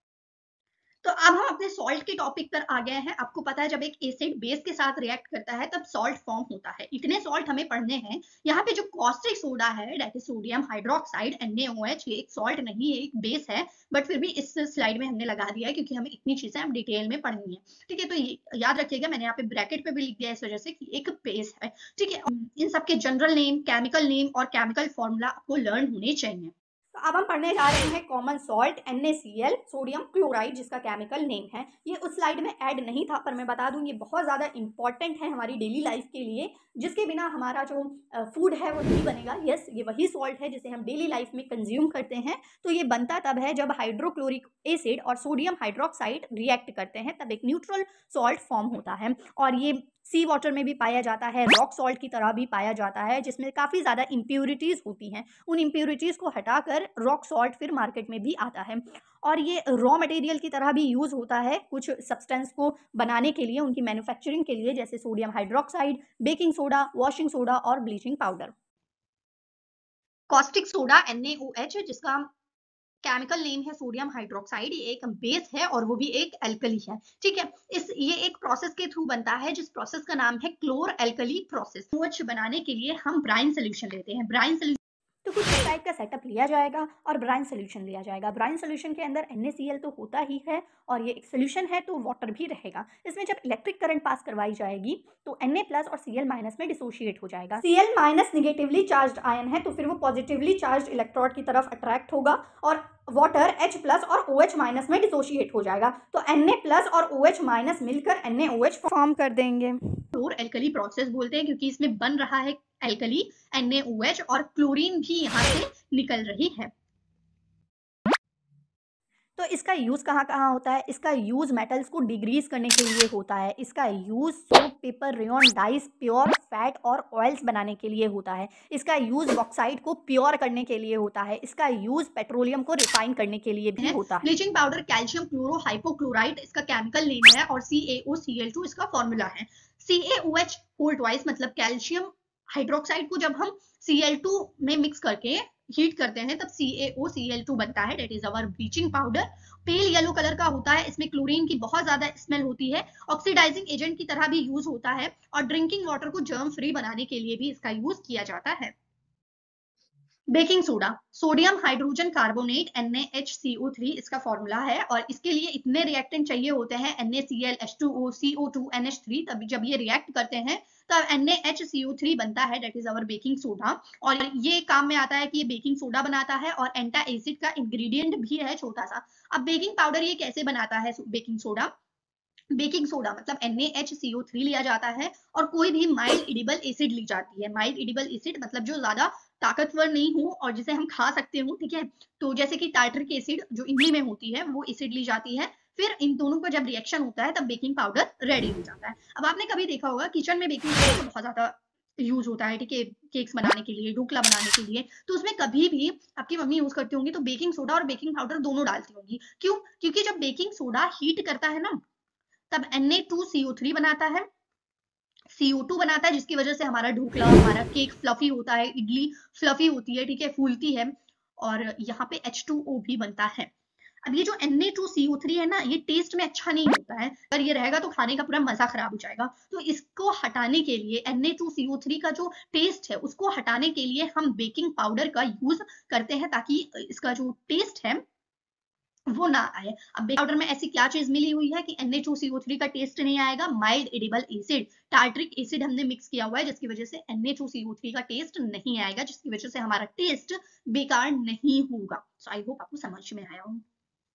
Speaker 1: तो अब हम अपने सॉल्ट के टॉपिक पर आ गए हैं। आपको पता है जब एक एसिड बेस के साथ रिएक्ट करता है तब सॉल्ट फॉर्म होता है। इतने सॉल्ट हमें पढ़ने हैं। यहाँ पे जो कॉस्टिक सोडा है that is sodium hydroxide NaOH, ये एक सॉल्ट नहीं है, एक बेस है, बट फिर भी इस स्लाइड में हमने लगा दिया है क्योंकि हमें इतनी चीजें अब डिटेल में पढ़नी है। ठीक है, तो ये याद रखिएगा, मैंने यहाँ पे ब्रैकेट पे भी लिख दिया इस वजह से कि एक बेस है। ठीक है, इन सबके जनरल नेम, केमिकल नेम और केमिकल फॉर्मूला आपको लर्न होने चाहिए।
Speaker 2: तो अब हम पढ़ने जा रहे हैं common salt NaCl, sodium chloride, जिसका केमिकल नेम है। ये उस स्लाइड में ऐड नहीं था पर मैं बता दूं ये बहुत ज़्यादा इंपॉर्टेंट है हमारी डेली लाइफ के लिए, जिसके बिना हमारा जो फूड है वो नहीं बनेगा। यस, ये वही सॉल्ट है जिसे हम डेली लाइफ में कंज्यूम करते हैं। तो ये बनता तब है जब हाइड्रोक्लोरिक एसिड और सोडियम हाइड्रोक्साइड रिएक्ट करते हैं, तब एक न्यूट्रल सॉल्ट फॉर्म होता है। और ये सी वाटर में भी पाया जाता है, रॉक सॉल्ट की तरह भी पाया जाता है, जिसमें काफ़ी ज़्यादा इम्प्योरिटीज़ होती हैं। उन इम्प्योरिटीज़ को हटाकर रॉक सॉल्ट फिर मार्केट में भी आता है और ये रॉ मटेरियल की तरह भी यूज़ होता है कुछ सब्सटेंस को बनाने के लिए, उनकी मैन्युफैक्चरिंग के लिए, जैसे sodium hydroxide, baking soda, washing soda और bleaching powder.
Speaker 1: Caustic soda NaOH, जिसका केमिकल नेम है सोडियम हाइड्रोक्साइड, ये एक बेस है और वो भी एक एल्कली है। ठीक है, ये एक प्रोसेस के थ्रू बनता है जिस प्रोसेस का नाम है क्लोर एल्कली प्रोसेस। OH बनाने के लिए हम ब्राइन सोल्यूशन लेते हैं। ब्राइन सोल्यूशन
Speaker 2: तो कुछ इस टाइप का सेटअप लिया जाएगा और ब्राइन सोल्यूशन लिया जाएगा। ब्राइन सोल्यूशन के अंदर NaCl तो होता ही है और ये एक सोल्यूशन है तो वाटर भी रहेगा। इसमें जब इलेक्ट्रिक करंट पास करवाई जाएगी तो Na+ और Cl- में डिसोशिएट हो जाएगा। Cl- निगेटिवली चार्ज्ड आयन है तो फिर वो पॉजिटिवली चार्ज्ड इलेक्ट्रोड की तरफ अट्रैक्ट होगा और वाटर H+ और OH- में डिसोशिएट हो जाएगा। तो Na+ और OH- मिलकर NaOH फॉर्म कर देंगे।
Speaker 1: क्लोर एल्कली प्रोसेस बोलते हैं क्योंकि इसमें बन रहा है एल्कली NaOH और क्लोरीन भी यहाँ से निकल रही है।
Speaker 2: तो इसका यूज़ कहाँ कहाँ होता है? इसका यूज़ मेटल्स को डिग्रीज करने के लिए होता है। इसका use soap, paper, rayon, dyes, pure fat और ऑयल्स बनाने के लिए होता है। इसका यूज़ बॉक्साइट को प्योर करने के लिए होता है। इसका यूज़ पेट्रोलियम को रिफाइन करने के लिए भी होता है।
Speaker 1: Bleaching powder calcium chloro hypochlorite इसका केमिकल नेम है और CaOCl2 इसका फॉर्मूला है। CaOH होल ट्वाइस मतलब कैल्शियम हाइड्रोक्साइड को जब हम Cl2 में मिक्स करके हीट करते हैं तब CaOCl2 बनता है, that is our bleaching powder. Pale yellow colour का होता है, इसमें क्लोरीन की बहुत ज्यादा स्मेल होती है, ऑक्सीडाइजिंग एजेंट की तरह भी यूज होता है और ड्रिंकिंग वाटर को जर्म फ्री बनाने के लिए भी इसका यूज किया जाता है। Baking soda, sodium hydrogen carbonate NaHCO3 इसका फॉर्मूला है और इसके लिए इतने रिएक्टेंट चाहिए होते हैं NaCl, H2O, CO2, NH3। तब जब ये रिएक्ट करते हैं तब NaHCO3 बनता है, that is our baking soda. और ये काम में आता है कि ये बेकिंग सोडा बनाता है और एंटा एसिड का इंग्रेडिएंट भी है छोटा सा। अब बेकिंग पाउडर ये कैसे बनाता है बेकिंग सोडा? बेकिंग सोडा मतलब NaHCO3 लिया जाता है और कोई भी माइल्ड एडिबल एसिड ली जाती है। माइल्ड एडिबल एसिड मतलब जो ज्यादा ताकतवर नहीं हो और जिसे हम खा सकते हो। ठीक है, तो जैसे कि टार्टरिक एसिड जो इमली में होती है वो एसिड ली जाती है। फिर इन दोनों का जब रिएक्शन होता है तब बेकिंग पाउडर रेडी हो जाता है। अब आपने कभी देखा होगा किचन में बेकिंग पाउडर बहुत ज्यादा यूज होता है। ठीक है, केक्स बनाने के लिए, ढोकला बनाने के लिए, तो उसमें कभी भी आपकी मम्मी यूज करती होंगी तो बेकिंग सोडा और बेकिंग पाउडर दोनों डालती होंगी। क्यों? क्योंकि जब बेकिंग सोडा हीट करता है ना तब Na2CO3 बनाता है, CO2 बनाता है, जिसकी वजह से हमारा ढोकला, हमारा केक फ्लफी होता है, इडली फ्लफी होती है। ठीक है, फूलती है और यहाँ पे H2O भी बनता है। अब ये जो Na2CO3 है ना, ये टेस्ट में अच्छा नहीं होता है, अगर ये रहेगा तो खाने का पूरा मजा खराब हो जाएगा। तो इसको हटाने के लिए Na2CO3 का जो टेस्ट है उसको हटाने के लिए हम बेकिंग पाउडर का यूज करते हैं ताकि इसका जो टेस्ट है वो ना आए। अब बेकिंग पाउडर में ऐसी क्या चीज मिली हुई है कि NH2CO3 का टेस्ट नहीं आएगा, mild edible acid, tartaric acid हमने मिक्स किया हुआ है जिसकी वजह से NH2CO3 का टेस्ट नहीं आएगा, जिसकी वजह से हमारा टेस्ट बेकार नहीं होगा। सो आई होप आपको समझ में आया हो।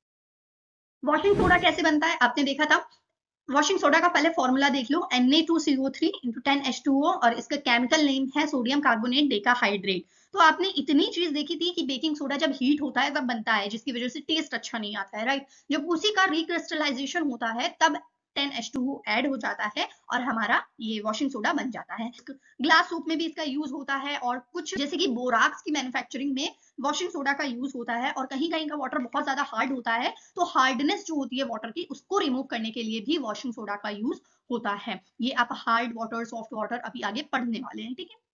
Speaker 1: वॉशिंग सोडा कैसे बनता है आपने देखा था। वॉशिंग सोडा का पहले फॉर्मूला देख लो, Na2CO3 × 10H2O, और इसका केमिकल नेम है सोडियम कार्बोनेट डेकाहाइड्रेट। तो आपने इतनी चीज देखी थी कि बेकिंग सोडा जब हीट होता है तब बनता है, जिसकी वजह से टेस्ट अच्छा नहीं आता है, राइट। जब उसी का रिक्रिस्टलाइजेशन होता है तब 10H2O ऐड हो जाता है और हमारा ये वॉशिंग सोडा बन जाता है। ग्लास सोप में भी इसका यूज होता है, और कुछ जैसे कि बोराक्स की मैन्युफैक्चरिंग में वॉशिंग सोडा का यूज होता है, और कहीं कहीं का वाटर बहुत ज्यादा हार्ड होता है, तो हार्डनेस जो होती है वाटर की उसको रिमूव करने के लिए भी वॉशिंग सोडा का यूज होता है। ये आप हार्ड वाटर, सॉफ्ट वाटर अभी आगे पढ़ने वाले हैं, ठीक है।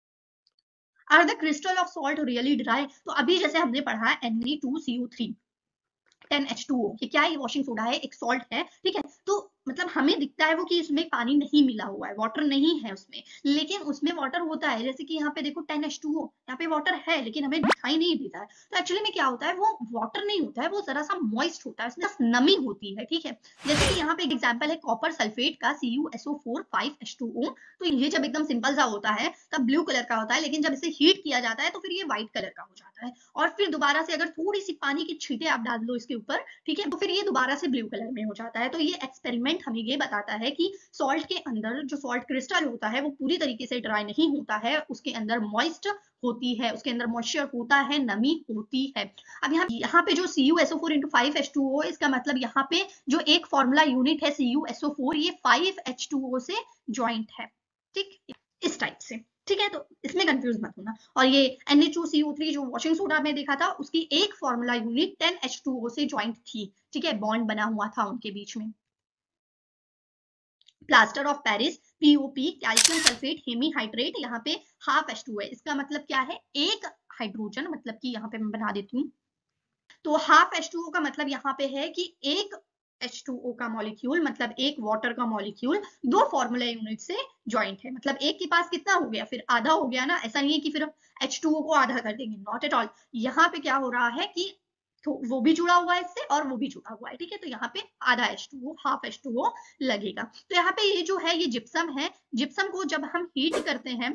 Speaker 1: Are the crystal of salt really dry, तो अभी जैसे हमने पढ़ा है Na2CO3 10H2O, ये क्या है, ये वॉशिंग सोडा है, एक सॉल्ट है, ठीक है। तो मतलब हमें दिखता है वो कि इसमें पानी नहीं मिला हुआ है, वाटर नहीं है उसमें, लेकिन उसमें वाटर होता है। जैसे कि यहाँ पे देखो 10H2O, यहाँ पे वाटर है लेकिन हमें दिखाई नहीं देता है। तो एक्चुअली में क्या होता है, वो वाटर नहीं होता है, वो जरा सा मॉइस्ट होता है, उसमें नमी होती है, ठीक है। जैसे कि यहाँ पे एक एग्जाम्पल है कॉपर सल्फेट का CuSO4 5H2O। तो ये जब एकदम सिंपल सा होता है तब ब्लू कलर का होता है, लेकिन जब इसे हीट किया जाता है तो फिर ये व्हाइट कलर का हो जाता है, और फिर दोबारा से अगर थोड़ी सी पानी की छींटे आप डाल दो इसके ऊपर, ठीक है, तो फिर ये दोबारा से ब्लू कलर में हो जाता है। तो ये एक्सपेरिमेंट हमें ये बताता है कि सॉल्ट के अंदर जो सॉल्ट क्रिस्टल होता है वो पूरी तरीके से ड्राई नहीं होता है, उसके अंदर मॉइस्ट होती है, उसके अंदर मॉइस्चर होता है, नमी होती है। अब यहाँ पे जो CuSO4 × 5H2O, इसका मतलब यहाँ पे जो एक फॉर्मूला यूनिट है CuSO4, ये 5H2O से ज्वाइंट है, ठीक, इस टाइप से, ठीक है। तो इसमें कंफ्यूज मत होना। और ये Na2CO3 जो वॉशिंग सोडा में देखा था, उसकी एक फॉर्मूला यूनिट 10H2O से ज्वाइंट थी, ठीक है, बॉन्ड बना हुआ था उनके बीच में। Plaster of Paris POP, calcium sulphate hemihydrate, यहाँ पे ½ H2O है। इसका मतलब क्या है, एक हाइड्रोजन, मतलब कि यहाँ पे मैं बना देती हूँ, तो ½ H2O का मतलब यहाँ पे है कि एक H2O का मॉलिक्यूल, मतलब एक वाटर का मॉलिक्यूल दो फॉर्मूला यूनिट से ज्वाइंट है। मतलब एक के पास कितना हो गया, फिर आधा हो गया ना। ऐसा नहीं है कि फिर H2O को आधा कर देंगे, नॉट एट ऑल। यहाँ पे क्या हो रहा है कि तो वो भी जुड़ा हुआ है इससे और वो भी जुड़ा हुआ है, ठीक है। तो यहाँ पे आधा H2O, ½ H2O लगेगा। तो यहाँ पे ये जो है ये जिप्सम है। जिप्सम को जब हम हीट करते हैं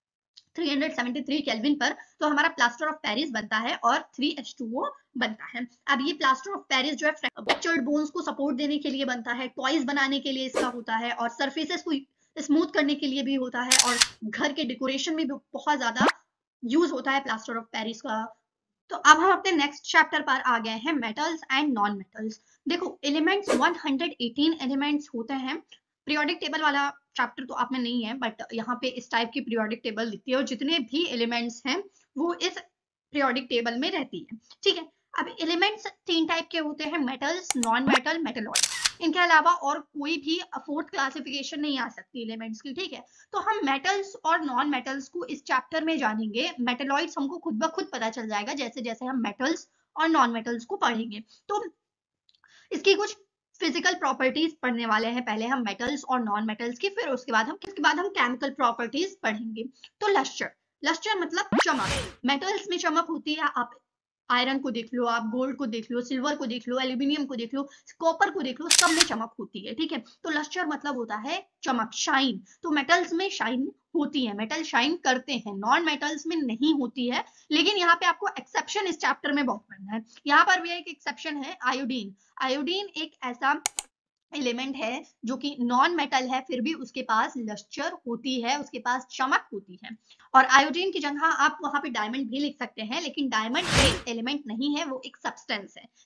Speaker 1: 373 केल्विन पर, तो हमारा प्लास्टर ऑफ पेरिस बनता है और 3H2O बनता है। अब ये प्लास्टर ऑफ पेरिस जो है फ्रैक्चर्ड बोन्स को सपोर्ट देने के लिए बनता है, टॉयज बनाने के लिए इसका होता है, और सरफेसेस को स्मूथ करने के लिए भी होता है, और घर के डेकोरेशन में भी बहुत ज्यादा यूज होता है प्लास्टर ऑफ पेरिस का। तो अब हम अपने नेक्स्ट चैप्टर पर आ गए हैं, मेटल्स एंड नॉन मेटल्स। देखो एलिमेंट्स 118 एलिमेंट्स होते हैं। पीरियोडिक टेबल वाला चैप्टर तो आप में नहीं है, बट यहाँ पे इस टाइप की पीरियोडिक टेबल दिखती है, और जितने भी एलिमेंट्स हैं वो इस पीरियोडिक टेबल में रहती है, ठीक है। अब एलिमेंट्स 3 टाइप के होते हैं, मेटल्स, नॉन मेटल, मेटलॉइड। इनके अलावा और कोई भी फोर्थ क्लासिफिकेशन नहीं आ सकती एलिमेंट्स की, ठीक है। तो हम मेटल्स और नॉन मेटल्स को इस चैप्टर में जानेंगे। मेटलॉइड्स हमको खुद ब खुद पता चल जाएगा जैसे जैसे हम मेटल्स और नॉन मेटल्स को पढ़ेंगे। तो इसकी कुछ फिजिकल प्रॉपर्टीज पढ़ने वाले हैं, पहले हम मेटल्स और नॉन मेटल्स की, फिर उसके बाद हम केमिकल प्रॉपर्टीज पढ़ेंगे। तो लस्टर, लस्टर मतलब चमक। मेटल्स में चमक होती है, आप आयरन को देख लो, आप गोल्ड को देख लो, सिल्वर को देख लो, एल्यूमिनियम को देख लो, कॉपर को देख लो, सब में चमक होती है, ठीक है। तो लस्टर मतलब होता है चमक, शाइन। तो मेटल्स में शाइन होती है, मेटल शाइन करते हैं, नॉन मेटल्स में नहीं होती है। लेकिन यहाँ पे आपको एक्सेप्शन इस चैप्टर में बहुत पढ़ना है। यहाँ पर भी एक एक्सेप्शन है, आयोडीन। आयोडीन एक ऐसा एलिमेंट है जो कि नॉन मेटल है, फिर भी उसके पास लस्टर होती है, उसके पास चमक होती है। और आयोडीन की जगह आप वहां पे डायमंड भी लिख सकते हैं, लेकिन डायमंड एक एलिमेंट नहीं है, वो एक सब्सटेंस है।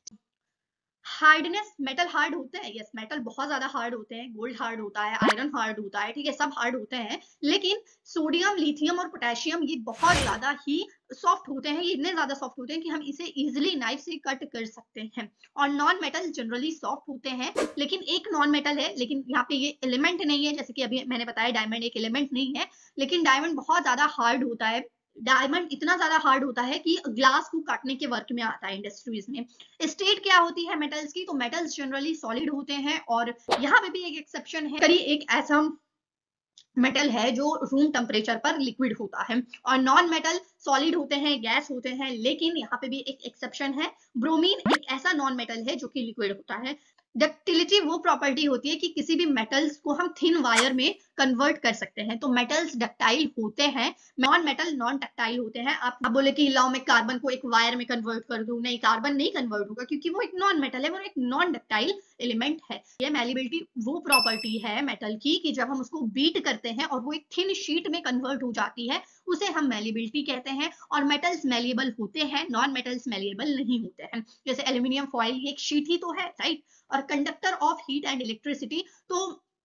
Speaker 1: हार्डनेस, मेटल हार्ड होते हैं, यस मेटल बहुत ज्यादा हार्ड होते हैं, गोल्ड हार्ड होता है, आयरन हार्ड होता है, ठीक है, सब हार्ड होते हैं। लेकिन सोडियम, लिथियम और पोटेशियम ये बहुत ज्यादा ही सॉफ्ट होते हैं, ये इतने ज्यादा सॉफ्ट होते हैं कि हम इसे इजिली नाइफ से कट कर सकते हैं। और नॉन मेटल जनरली सॉफ्ट होते हैं, लेकिन एक नॉन मेटल है, लेकिन यहाँ पे ये एलिमेंट नहीं है, जैसे कि अभी मैंने बताया डायमंड एक एलिमेंट नहीं है, लेकिन डायमंड बहुत ज्यादा हार्ड होता है। डायमंड इतना ज्यादा हार्ड होता है कि ग्लास को काटने के वर्क में आता है इंडस्ट्रीज में। स्टेट क्या होती है मेटल्स की, तो मेटल्स जनरली सॉलिड होते हैं। और यहाँ पे भी एक एक्सेप्शन है, करिए एक ऐसा मेटल है जो रूम टेम्परेचर पर लिक्विड होता है, और नॉन मेटल सॉलिड होते हैं, गैस होते हैं। लेकिन यहाँ पे भी एक एक्सेप्शन है, ब्रोमीन एक ऐसा नॉन मेटल है जो कि लिक्विड होता है। डक्टिलिटी वो प्रॉपर्टी होती है कि किसी भी मेटल्स को हम थिन वायर में कन्वर्ट कर सकते हैं। तो मेटल्स डक्टाइल होते हैं, नॉन मेटल नॉन डक्टाइल होते हैं। आप बोले कि लाओ मैं कार्बन को एक वायर में कन्वर्ट कर दूं, नहीं, कार्बन नहीं कन्वर्ट होगा क्योंकि वो एक नॉन मेटल है, वो एक नॉन डक्टाइल एलिमेंट है। ये मैलिबिलिटी वो प्रॉपर्टी है मेटल की कि जब हम उसको बीट करते हैं और वो एक थिन शीट में कन्वर्ट हो जाती है, उसे हम मैलिबिलिटी कहते हैं। और मेटल्स मैलिएबल होते हैं, नॉन मेटल्स मैलिएबल नहीं होते हैं। जैसे एल्यूमिनियम फॉइल, ये एक शीट ही तो है, राइट। और conductor of heat and electricity, तो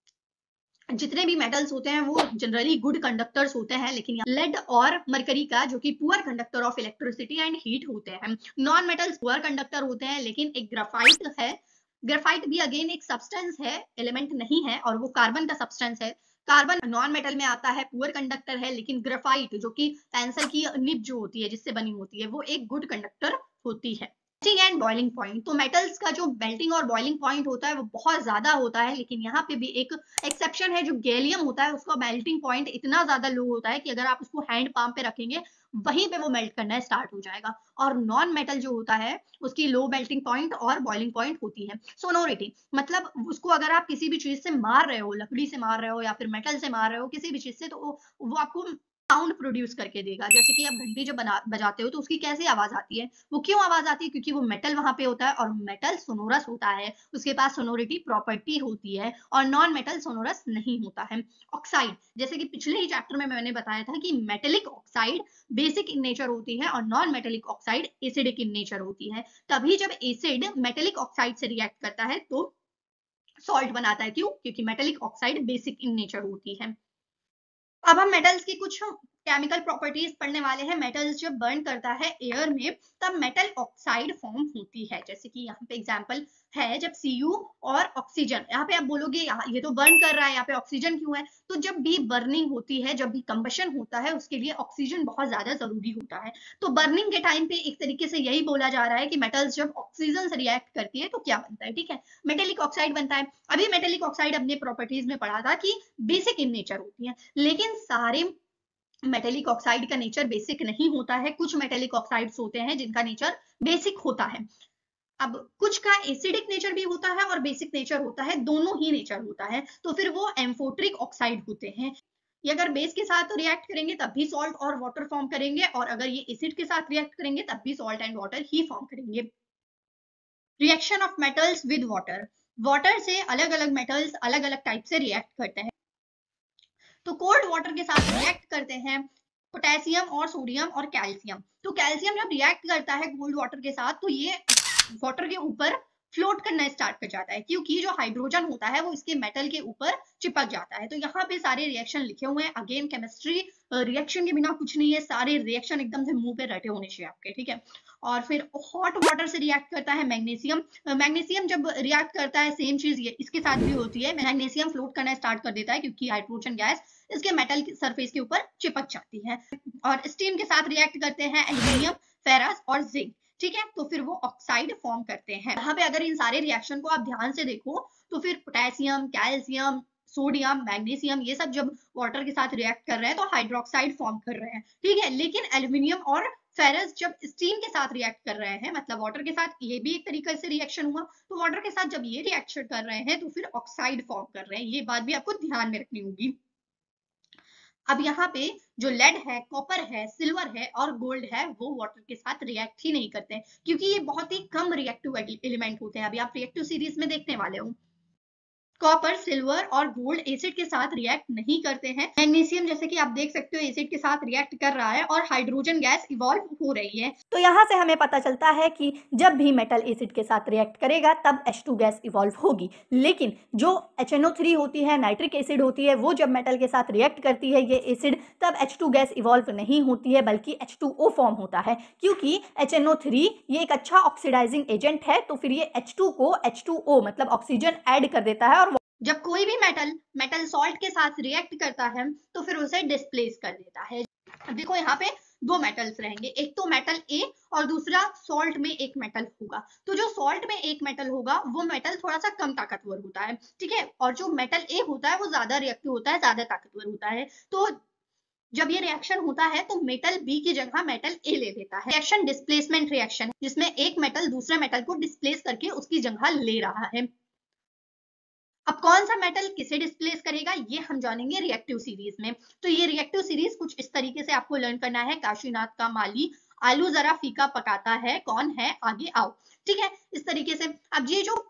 Speaker 1: जितने भी मेटल्स होते हैं वो जनरली गुड कंडक्टर्स होते हैं, लेकिन लेड और मरकरी का जो कि poor conductor of electricity and heat होते हैं। नॉन मेटल्स पुअर कंडक्टर होते हैं, लेकिन एक ग्राफाइट है, ग्राफाइट भी अगेन एक सब्सटेंस है, एलिमेंट नहीं है, और वो कार्बन का सब्सटेंस है। कार्बन नॉन मेटल में आता है, पुअर कंडक्टर है, लेकिन ग्राफाइट जो कि पेंसिल की निब जो होती है जिससे बनी होती है, वो एक गुड कंडक्टर होती है। मेल्टिंग एंड बॉइलिंग पॉइंट, तो मेटल्स का जो मेल्टिंग और बॉइलिंग पॉइंट होता है वो बहुत ज्यादा होता है, लेकिन यहाँ पे भी एक एक्सेप्शन है, जो गैलियम होता है उसका मेल्टिंग पॉइंट इतना ज्यादा लो होता है कि अगर आप उसको हैंड पाम पे रखेंगे वहीं पे वो मेल्ट करना स्टार्ट हो जाएगा। और नॉन मेटल जो होता है उसकी लो मेल्टिंग पॉइंट और बॉइलिंग पॉइंट होती है। सोनोरिटी, मतलब उसको अगर आप किसी भी चीज से मार रहे हो, लकड़ी से मार रहे हो या फिर मेटल से मार रहे हो, किसी भी चीज से, तो वो आपको साउंड प्रोड्यूस करके देगा। जैसे कि आप घंटी जब बजाते हो तो उसकी कैसी आवाज आती है, वो क्यों आवाज आती है, क्योंकि वो मेटल वहां पे होता है और मेटल सोनोरस होता है, उसके पास सोनोरिटी प्रॉपर्टी होती है, और नॉन मेटल सोनोरस नहीं होता है। ऑक्साइड, जैसे कि पिछले ही चैप्टर में मैंने बताया था कि metallic oxide basic in nature होती है और non metallic oxide acidic in nature होती है। तभी जब एसिड मेटेलिक ऑक्साइड से रिएक्ट करता है तो सॉल्ट बनाता है। क्यों? क्योंकि metallic oxide basic in nature होती है। अब हम मेटल्स की कुछ केमिकल प्रॉपर्टीज पढ़ने वाले हैं। मेटल्स जब बर्न करता है एयर में तब मेटल ऑक्साइड फॉर्म होती है। जैसे कि यहाँ पे एग्जांपल है, जब Cu और ऑक्सीजन, यहाँ पे आप बोलोगे ये तो बर्न कर रहा है, यहाँ पे ऑक्सीजन क्यों है? तो जब भी बर्निंग होती है, जब भी कंबशन होता है, उसके लिए ऑक्सीजन बहुत ज्यादा जरूरी होता है। तो बर्निंग के टाइम पे एक तरीके से यही बोला जा रहा है कि मेटल्स जब ऑक्सीजन से रिएक्ट करती है तो क्या बनता है, ठीक है, मेटेलिक ऑक्साइड बनता है। अभी मेटेलिक ऑक्साइड अपने प्रॉपर्टीज में पढ़ा था कि बेसिक इन नेचर होती है, लेकिन सारे मेटेलिक ऑक्साइड का नेचर बेसिक नहीं होता है। कुछ मेटेलिक ऑक्साइड्स होते हैं जिनका नेचर बेसिक होता है। अब कुछ का एसिडिक नेचर भी होता है और बेसिक नेचर होता है, दोनों ही नेचर होता है, तो फिर वो एम्फोट्रिक ऑक्साइड होते हैं। ये अगर बेस के साथ रिएक्ट करेंगे तब भी सॉल्ट और वाटर फॉर्म करेंगे, और अगर ये एसिड के साथ रिएक्ट करेंगे तब भी सॉल्ट एंड वाटर ही फॉर्म करेंगे। Reaction of metals with water, water से अलग अलग मेटल्स अलग अलग टाइप से रिएक्ट करते हैं। तो कोल्ड वाटर के साथ रिएक्ट करते हैं पोटेशियम और सोडियम और कैल्शियम। तो कैल्शियम जब रिएक्ट करता है कोल्ड वाटर के साथ तो ये वाटर के ऊपर फ्लोट करना स्टार्ट कर जाता है, क्योंकि जो हाइड्रोजन होता है वो इसके मेटल के ऊपर चिपक जाता है। तो यहाँ पे सारे रिएक्शन लिखे हुए हैं। अगेन केमिस्ट्री रिएक्शन के बिना कुछ नहीं है, सारे रिएक्शन एकदम से मुंह पे रटे होने चाहिए आपके, ठीक है। और फिर हॉट वाटर से रिएक्ट करता है मैग्नीशियम। मैग्नीशियम जब रिएक्ट करता है, सेम चीज ये इसके साथ भी होती है, मैग्नीशियम फ्लोट करना स्टार्ट कर देता है क्योंकि हाइड्रोजन गैस इसके मेटल सरफेस के ऊपर चिपक जाती है। और स्टीम के साथ रिएक्ट करते हैं एल्यूमिनियम, फेरस और जिंक, ठीक है, तो फिर वो ऑक्साइड फॉर्म करते हैं। यहाँ पे अगर इन सारे रिएक्शन को आप ध्यान से देखो तो फिर पोटेशियम, कैल्शियम, सोडियम, मैग्नीशियम, ये सब जब वाटर के साथ रिएक्ट कर रहे हैं तो हाइड्रोक्साइड फॉर्म कर रहे हैं, ठीक है। लेकिन एल्यूमिनियम और फेरस जब स्टीम के साथ रिएक्ट कर रहे हैं, मतलब वाटर के साथ, ये भी एक तरीके से रिएक्शन हुआ, तो वाटर के साथ जब ये रिएक्शन कर रहे हैं तो फिर ऑक्साइड फॉर्म कर रहे हैं। ये बात भी आपको ध्यान में रखनी होगी। अब यहाँ पे जो लेड है, कॉपर है, सिल्वर है और गोल्ड है, वो वाटर के साथ रिएक्ट ही नहीं करते हैं, क्योंकि ये बहुत ही कम रिएक्टिव एलिमेंट होते हैं। अभी आप रिएक्टिव सीरीज में देखने वाले हो। कॉपर, सिल्वर और गोल्ड एसिड के साथ रिएक्ट नहीं करते हैं। मैग्नीशियम जैसे कि आप देख सकते हो एसिड के साथ रिएक्ट कर रहा है और हाइड्रोजन गैस इवॉल्व हो रही है।
Speaker 2: तो यहाँ से हमें पता चलता है कि जब भी मेटल एसिड के साथ रिएक्ट करेगा तब H2 गैस इवॉल्व होगी, लेकिन जो HNO3 होती है, नाइट्रिक एसिड होती है, वो जब मेटल के साथ रिएक्ट करती है ये एसिड, तब H2 गैस इवॉल्व नहीं होती है बल्कि H2O फॉर्म होता है, क्योंकि HNO3 ये एक अच्छा ऑक्सीडाइजिंग एजेंट है। तो फिर ये H2 को H2O मतलब ऑक्सीजन ऐड कर देता है, और
Speaker 1: जब कोई भी मेटल सॉल्ट के साथ रिएक्ट करता है तो फिर उसे डिस्प्लेस कर देता है। देखो यहाँ पे दो मेटल्स रहेंगे, एक तो मेटल ए और दूसरा सॉल्ट में एक मेटल होगा। तो जो सॉल्ट में एक मेटल होगा वो मेटल थोड़ा सा कम ताकतवर होता है, ठीक है, और जो मेटल ए होता है वो ज्यादा रिएक्टिव होता है, ज्यादा ताकतवर होता है। तो जब ये रिएक्शन होता है तो मेटल बी की जगह मेटल ए ले लेता है। रिएक्शन डिस्प्लेसमेंट रिएक्शन, जिसमें एक मेटल दूसरे मेटल को डिस्प्लेस करके उसकी जगह ले रहा है। अब कौन सा मेटल किसे डिस्प्लेस करेगा ये हम जानेंगे रिएक्टिव सीरीज में। तो ये रिएक्टिव सीरीज कुछ इस तरीके से आपको लर्न करना है। काशीनाथ का माली, आलू जरा फीका पकाता है, कौन है आगे आओ, ठीक है, इस तरीके से। अब ये जो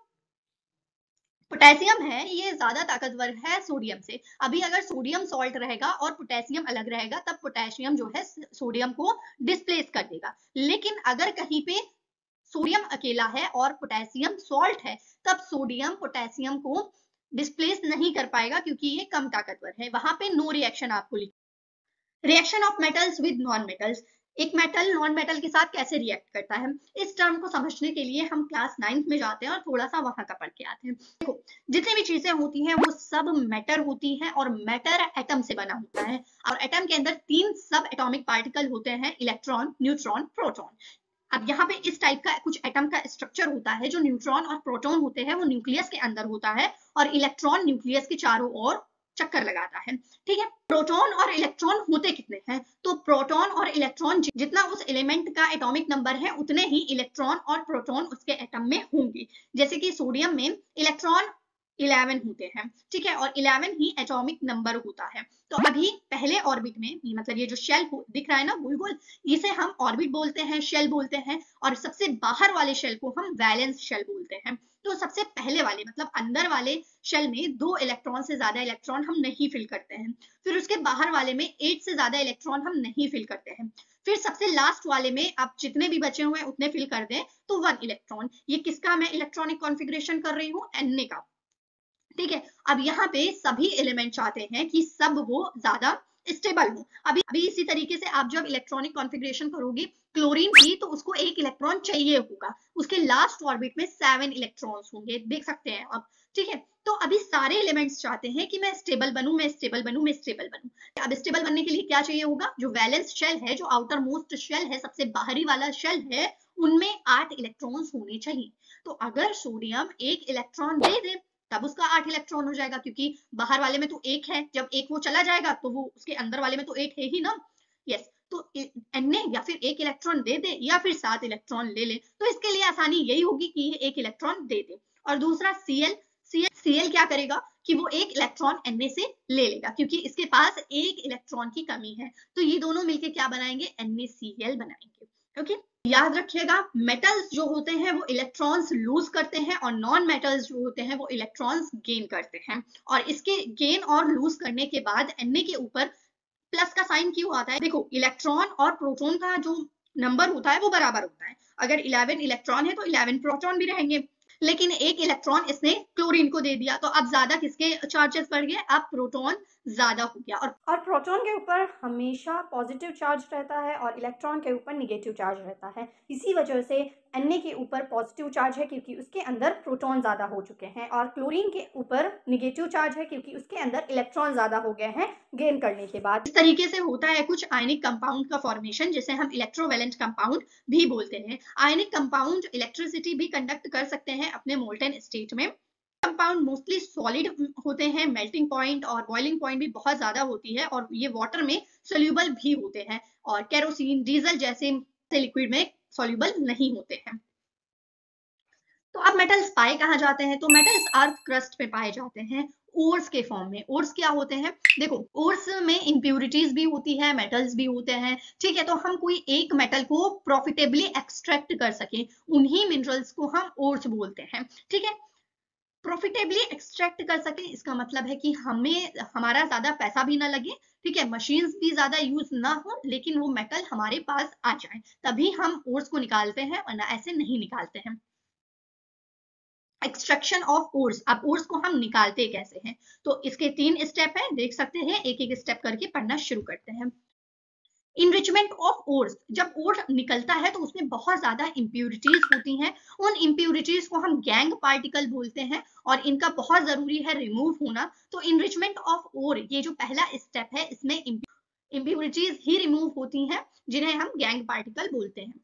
Speaker 1: पोटेशियम है ये ज्यादा ताकतवर है सोडियम से। अभी अगर सोडियम सॉल्ट रहेगा और पोटेशियम अलग रहेगा तब पोटेशियम जो है सोडियम को डिस्प्लेस कर देगा। लेकिन अगर कहीं पे सोडियम अकेला है और पोटेशियम सॉल्ट है तब सोडियम पोटेशियम को डिस्प्लेस नहीं कर पाएगा क्योंकि ये कम ताकतवर है, वहां पे नो रिएक्शन आपको लिखना। Reaction of metals with non metals, एक मेटल नॉन मेटल के साथ कैसे रिएक्ट करता है, इस टर्म को समझने के लिए हम क्लास 9th में जाते हैं और थोड़ा सा वहां का पढ़ के आते हैं। देखो जितनी भी चीजें होती हैं वो सब मैटर होती हैं और मैटर एटम से बना होता है और एटम के अंदर 3 सब एटॉमिक पार्टिकल होते हैं, इलेक्ट्रॉन, न्यूट्रॉन, प्रोटॉन। अब यहाँ पे इस टाइप का कुछ एटम का स्ट्रक्चर होता है, जो न्यूट्रॉन और प्रोटॉन होते हैं वो न्यूक्लियस के अंदर होता है और इलेक्ट्रॉन न्यूक्लियस के चारों ओर चक्कर लगाता है, ठीक है। प्रोटॉन और इलेक्ट्रॉन होते कितने हैं, तो प्रोटॉन और इलेक्ट्रॉन जितना उस एलिमेंट का एटॉमिक नंबर है उतने ही इलेक्ट्रॉन और प्रोटॉन उसके एटम में होंगे। जैसे कि सोडियम में इलेक्ट्रॉन 11 होते हैं, ठीक है, और 11 ही एटॉमिक नंबर होता है। तो अभी पहले ऑर्बिट में, मतलब ये जो शेल दिख रहा है ना गोल गोल, इसे हम ऑर्बिट बोलते हैं, शेल बोलते हैं, और सबसे बाहर वाले शेल को हम वैलेंस शेल बोलते हैं। तो सबसे पहले वाले मतलब अंदर वाले शेल में 2 इलेक्ट्रॉन से ज्यादा इलेक्ट्रॉन हम नहीं फिल करते हैं। फिर उसके बाहर वाले में 8 से ज्यादा इलेक्ट्रॉन हम नहीं फिल करते हैं। फिर सबसे लास्ट वाले में आप जितने भी बचे हुए हैं उतने फिल कर दें तो 1 इलेक्ट्रॉन। ये किसका मैं इलेक्ट्रॉनिक कॉन्फ़िगरेशन कर रही हूँ, Na का, ठीक है। अब यहाँ पे सभी एलिमेंट चाहते हैं कि सब वो ज्यादा स्टेबल हो। अभी इसी तरीके से आप जब इलेक्ट्रॉनिक कॉन्फ़िगरेशन करोगे क्लोरीन की तो उसको 1 इलेक्ट्रॉन चाहिए होगा, उसके लास्ट ऑर्बिट में 7 इलेक्ट्रॉन्स होंगे, देख सकते हैं आप, ठीक है। तो अभी सारे एलिमेंट्स चाहते हैं कि मैं स्टेबल बनूं, मैं स्टेबल बनूं, मैं स्टेबल बनूं। अब स्टेबल बनने के लिए क्या चाहिए होगा, जो वैलेंस शेल है, जो आउटर मोस्ट शेल है, सबसे बाहरी वाला शेल है, उनमें 8 इलेक्ट्रॉन्स होने चाहिए। तो अगर सोडियम 1 इलेक्ट्रॉन दे दे तब उसका 8 इलेक्ट्रॉन हो जाएगा, क्योंकि बाहर वाले में तो 1 है, जब 1 वो चला जाएगा तो वो उसके अंदर वाले में तो 8 है ही ना, यस। तो Na या फिर 1 इलेक्ट्रॉन दे दे या फिर 7 इलेक्ट्रॉन ले ले, तो इसके लिए आसानी यही होगी कि ये 1 इलेक्ट्रॉन दे दे। और दूसरा Cl क्या करेगा कि वो 1 इलेक्ट्रॉन Na से ले लेगा, क्योंकि इसके पास 1 इलेक्ट्रॉन की कमी है। तो ये दोनों मिलके क्या बनाएंगे, NaCl बनाएंगे, ओके। याद रखिएगा मेटल्स जो होते हैं वो इलेक्ट्रॉन्स लूज करते हैं और नॉन मेटल्स जो होते हैं वो इलेक्ट्रॉन्स गेन करते हैं। और इसके गेन और लूज करने के बाद Na के ऊपर प्लस का साइन क्यों आता है, देखो इलेक्ट्रॉन और प्रोटॉन का जो नंबर होता है वो बराबर होता है। अगर 11 इलेक्ट्रॉन है तो 11 प्रोटॉन भी रहेंगे, लेकिन 1 इलेक्ट्रॉन इसने क्लोरीन को दे दिया तो अब ज्यादा किसके चार्जेस बढ़ गए, अब प्रोटॉन ज्यादा हो गया।
Speaker 2: और प्रोटॉन के ऊपर हमेशा पॉजिटिव चार्ज रहता है और इलेक्ट्रॉन के ऊपर निगेटिव चार्ज रहता है। इसी वजह से Na के ऊपर पॉजिटिव चार्ज है क्योंकि उसके अंदर प्रोटॉन ज़्यादा हो चुके हैं, और क्लोरीन के ऊपर निगेटिव चार्ज है क्योंकि उसके अंदर इलेक्ट्रॉन ज़्यादा हो गए हैं गेन करने के बाद।
Speaker 1: इस तरीके से होता है कुछ आयनिक कंपाउंड का फॉर्मेशन, जिसे हम इलेक्ट्रोवैलेंट कंपाउंड भी बोलते हैं। आयनिक कंपाउंड इलेक्ट्रिसिटी भी कंडक्ट कर सकते हैं अपने मोल्टेन स्टेट में। कंपाउंड मोस्टली सॉलिड होते हैं, मेल्टिंग पॉइंट और बॉइलिंग पॉइंट भी बहुत ज्यादा होती है, और ये वाटर में सोल्यूबल भी होते हैं, और केरोसिन, डीजल जैसे लिक्विड में सोल्यूबल नहीं होते हैं। तो अब मेटल्स पाए कहाँ जाते हैं, तो मेटल्स अर्थ क्रस्ट पे पाए जाते हैं ओर्स के फॉर्म में। ओर्स क्या होते हैं, देखो ओर्स में इंप्यूरिटीज भी होती है, मेटल्स भी होते हैं, ठीक है। तो हम कोई एक मेटल को प्रॉफिटेबली एक्सट्रैक्ट कर सके उन्हीं मिनरल्स को हम ओर्स बोलते हैं, ठीक है। प्रॉफिटेबली एक्सट्रैक्ट कर सके इसका मतलब है कि हमें हमारा ज्यादा पैसा भी ना लगे, ठीक है, मशीन्स भी ज्यादा यूज ना हो, लेकिन वो मेटल हमारे पास आ जाए, तभी हम ओर्स को निकालते हैं, वरना ऐसे नहीं निकालते हैं। एक्सट्रैक्शन ऑफ ओर्स, अब ओर्स को हम निकालते कैसे हैं, तो इसके 3 स्टेप है, देख सकते हैं, एक एक स्टेप करके पढ़ना शुरू करते हैं। इनरिचमेंट ऑफ ओर्स, जब ओर निकलता है तो उसमें बहुत ज्यादा इंप्यूरिटीज होती हैं, उन इंप्यूरिटीज को हम गैंग पार्टिकल बोलते हैं और इनका बहुत जरूरी है रिमूव होना। तो इनरिचमेंट ऑफ ओर ये जो पहला स्टेप है, इसमें इम्प्योरिटीज ही रिमूव होती हैं जिन्हें हम गैंग पार्टिकल बोलते हैं।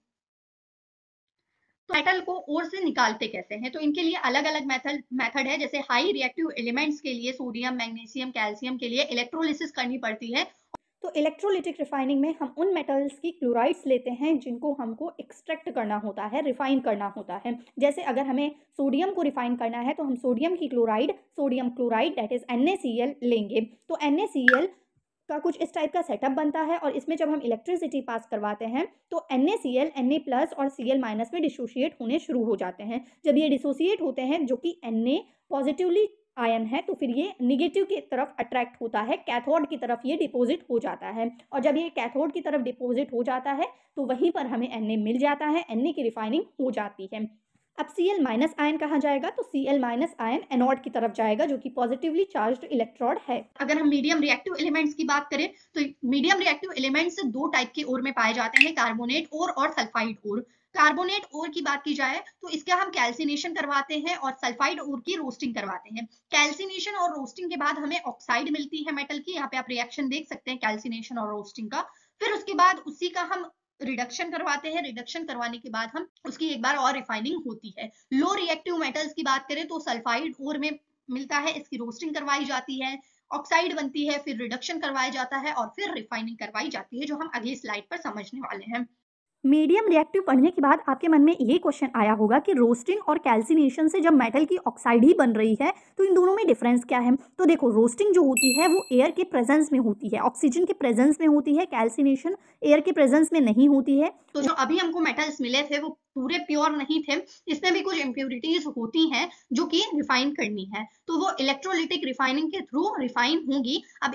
Speaker 1: तो मेटल को ओर से निकालते कैसे हैं? तो इनके लिए अलग अलग मेथड है। जैसे हाई रिएक्टिव एलिमेंट्स के लिए सोडियम, मैग्नीशियम, कैल्शियम के लिए इलेक्ट्रोलिसिस करनी पड़ती है।
Speaker 2: तो इलेक्ट्रोलिटिक रिफाइनिंग में हम उन मेटल्स की क्लोराइड्स लेते हैं जिनको हमको एक्सट्रैक्ट करना होता है, रिफाइन करना होता है। जैसे अगर हमें सोडियम को रिफाइन करना है तो हम सोडियम की chloride, sodium chloride that is NaCl लेंगे। तो NaCl का कुछ इस टाइप का सेटअप बनता है और इसमें जब हम इलेक्ट्रिसिटी पास करवाते हैं तो NaCl Na+ और Cl- में डिसोशिएट होने शुरू हो जाते हैं। जब ये डिसोशिएट होते हैं जो कि Na पॉजिटिवली आयन है तो फिर ये निगेटिव की तरफ अट्रैक्ट होता है, कैथोड की तरफ ये डिपॉजिट हो जाता है। और जब ये कैथोड की तरफ डिपॉजिट हो जाता है तो वहीं पर हमें Na मिल जाता है, Na की रिफाइनिंग हो जाती है। अब Cl- आयन कहाँ जाएगा? तो Cl- आयन एनोड की तरफ जाएगा जो कि पॉजिटिवली चार्ज्ड इलेक्ट्रोड है।
Speaker 1: अगर हम मीडियम रिएक्टिव एलिमेंट्स की बात करें तो मीडियम रिएक्टिव एलिमेंट्स दो टाइप के ओर में पाए जाते हैं, कार्बोनेट ओर और सल्फाइड ओर। कार्बोनेट ओर की बात की जाए तो इसका हम कैल्सिनेशन करवाते हैं और सल्फाइड ओर की रोस्टिंग करवाते हैं। कैल्सिनेशन और रोस्टिंग के बाद हमें ऑक्साइड मिलती है मेटल की। यहाँ पे आप रिएक्शन देख सकते हैं कैल्सिनेशन और रोस्टिंग का। फिर उसके बाद उसी का हम रिडक्शन करवाते हैं। रिडक्शन करवाने के बाद हम उसकी एक बार और रिफाइनिंग होती है। लो रिएक्टिव मेटल्स की बात करें तो सल्फाइड ओर में मिलता है, इसकी रोस्टिंग करवाई जाती है, ऑक्साइड बनती है, फिर रिडक्शन करवाया जाता है और फिर रिफाइनिंग करवाई जाती है, जो हम अगली स्लाइड पर समझने वाले हैं।
Speaker 2: मीडियम रिएक्टिव पढ़ने के बाद आपके मन में ये क्वेश्चन आया होगा कि रोस्टिंग और कैल्सिनेशन से जब मेटल की ऑक्साइड ही बन रही है तो इन दोनों में डिफरेंस क्या है? तो देखो, रोस्टिंग जो होती है वो एयर के प्रेजेंस में होती है, ऑक्सीजन के प्रेजेंस में होती है। कैल्सिनेशन एयर के प्रेजेंस में नहीं होती है।
Speaker 1: तो जो अभी हमको मेटल्स मिले थे वो पूरे प्योर नहीं थे, इसमें भी कुछ इम्प्योरिटीज होती हैं जो कि रिफाइन करनी है, तो वो इलेक्ट्रोलिटिक रिफाइनिंग के थ्रू रिफाइन होंगी। अब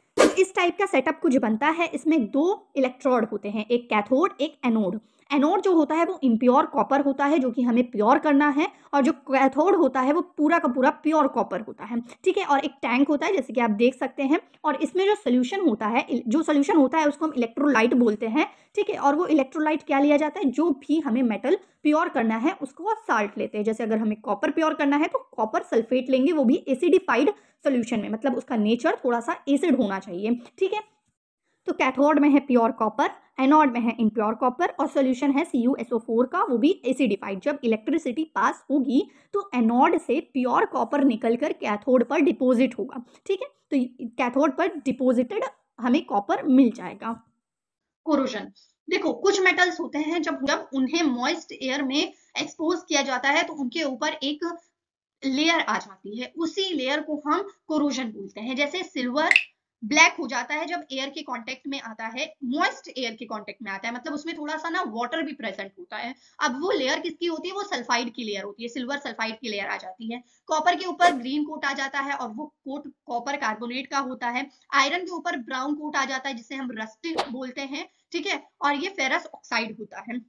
Speaker 2: इस टाइप का सेटअप कुछ बनता है। इसमें दो इलेक्ट्रोड होते हैं, एक कैथोड एक एनोड। एनोड जो होता है वो इम्प्योर कॉपर होता है जो कि हमें प्योर करना है, और जो कैथोड होता है वो पूरा का पूरा प्योर कॉपर होता है, ठीक है। और एक टैंक होता है जैसे कि आप देख सकते हैं, और इसमें जो सोल्यूशन होता है, उसको हम इलेक्ट्रोलाइट बोलते हैं, ठीक है। और वो इलेक्ट्रोलाइट क्या लिया जाता है? जो भी हमें मेटल प्योर करना है उसको साल्ट लेते हैं। जैसे अगर हमें कॉपर प्योर करना है तो कॉपर सल्फेट लेंगे, वो भी एसिडिफाइड सोल्यूशन में, मतलब उसका नेचर थोड़ा सा एसिड होना चाहिए, ठीक है। तो कैथोड में है प्योर कॉपर, एनोड में है इम्प्योर कॉपर, और सोल्यूशन है CuSO4 का, वो भी एसिडिफाइड। जब इलेक्ट्रिसिटी पास होगी तो एनोड से प्योर कॉपर निकलकर कैथोड पर डिपॉजिट होगा, ठीक है। तो कैथोड पर डिपॉजिटेड हमें कॉपर मिल जाएगा।
Speaker 1: कोरोजन, देखो कुछ मेटल्स होते हैं जब उन्हें मॉइस्ट एयर में एक्सपोज किया जाता है तो उनके ऊपर एक लेयर आ जाती है, उसी लेयर को हम कोरोजन बोलते हैं। जैसे सिल्वर ब्लैक हो जाता है जब एयर के कांटेक्ट में आता है, मॉइस्ट एयर के कांटेक्ट में आता है, मतलब उसमें थोड़ा सा ना वाटर भी प्रेजेंट होता है। अब वो लेयर किसकी होती है? वो सल्फाइड की लेयर होती है, सिल्वर सल्फाइड की लेयर आ जाती है। कॉपर के ऊपर ग्रीन कोट आ जाता है और वो कोट कॉपर कार्बोनेट का होता है। आयरन के ऊपर ब्राउन कोट आ जाता है जिसे हम रस्ट बोलते हैं, ठीक है, और ये फेरस ऑक्साइड होता है।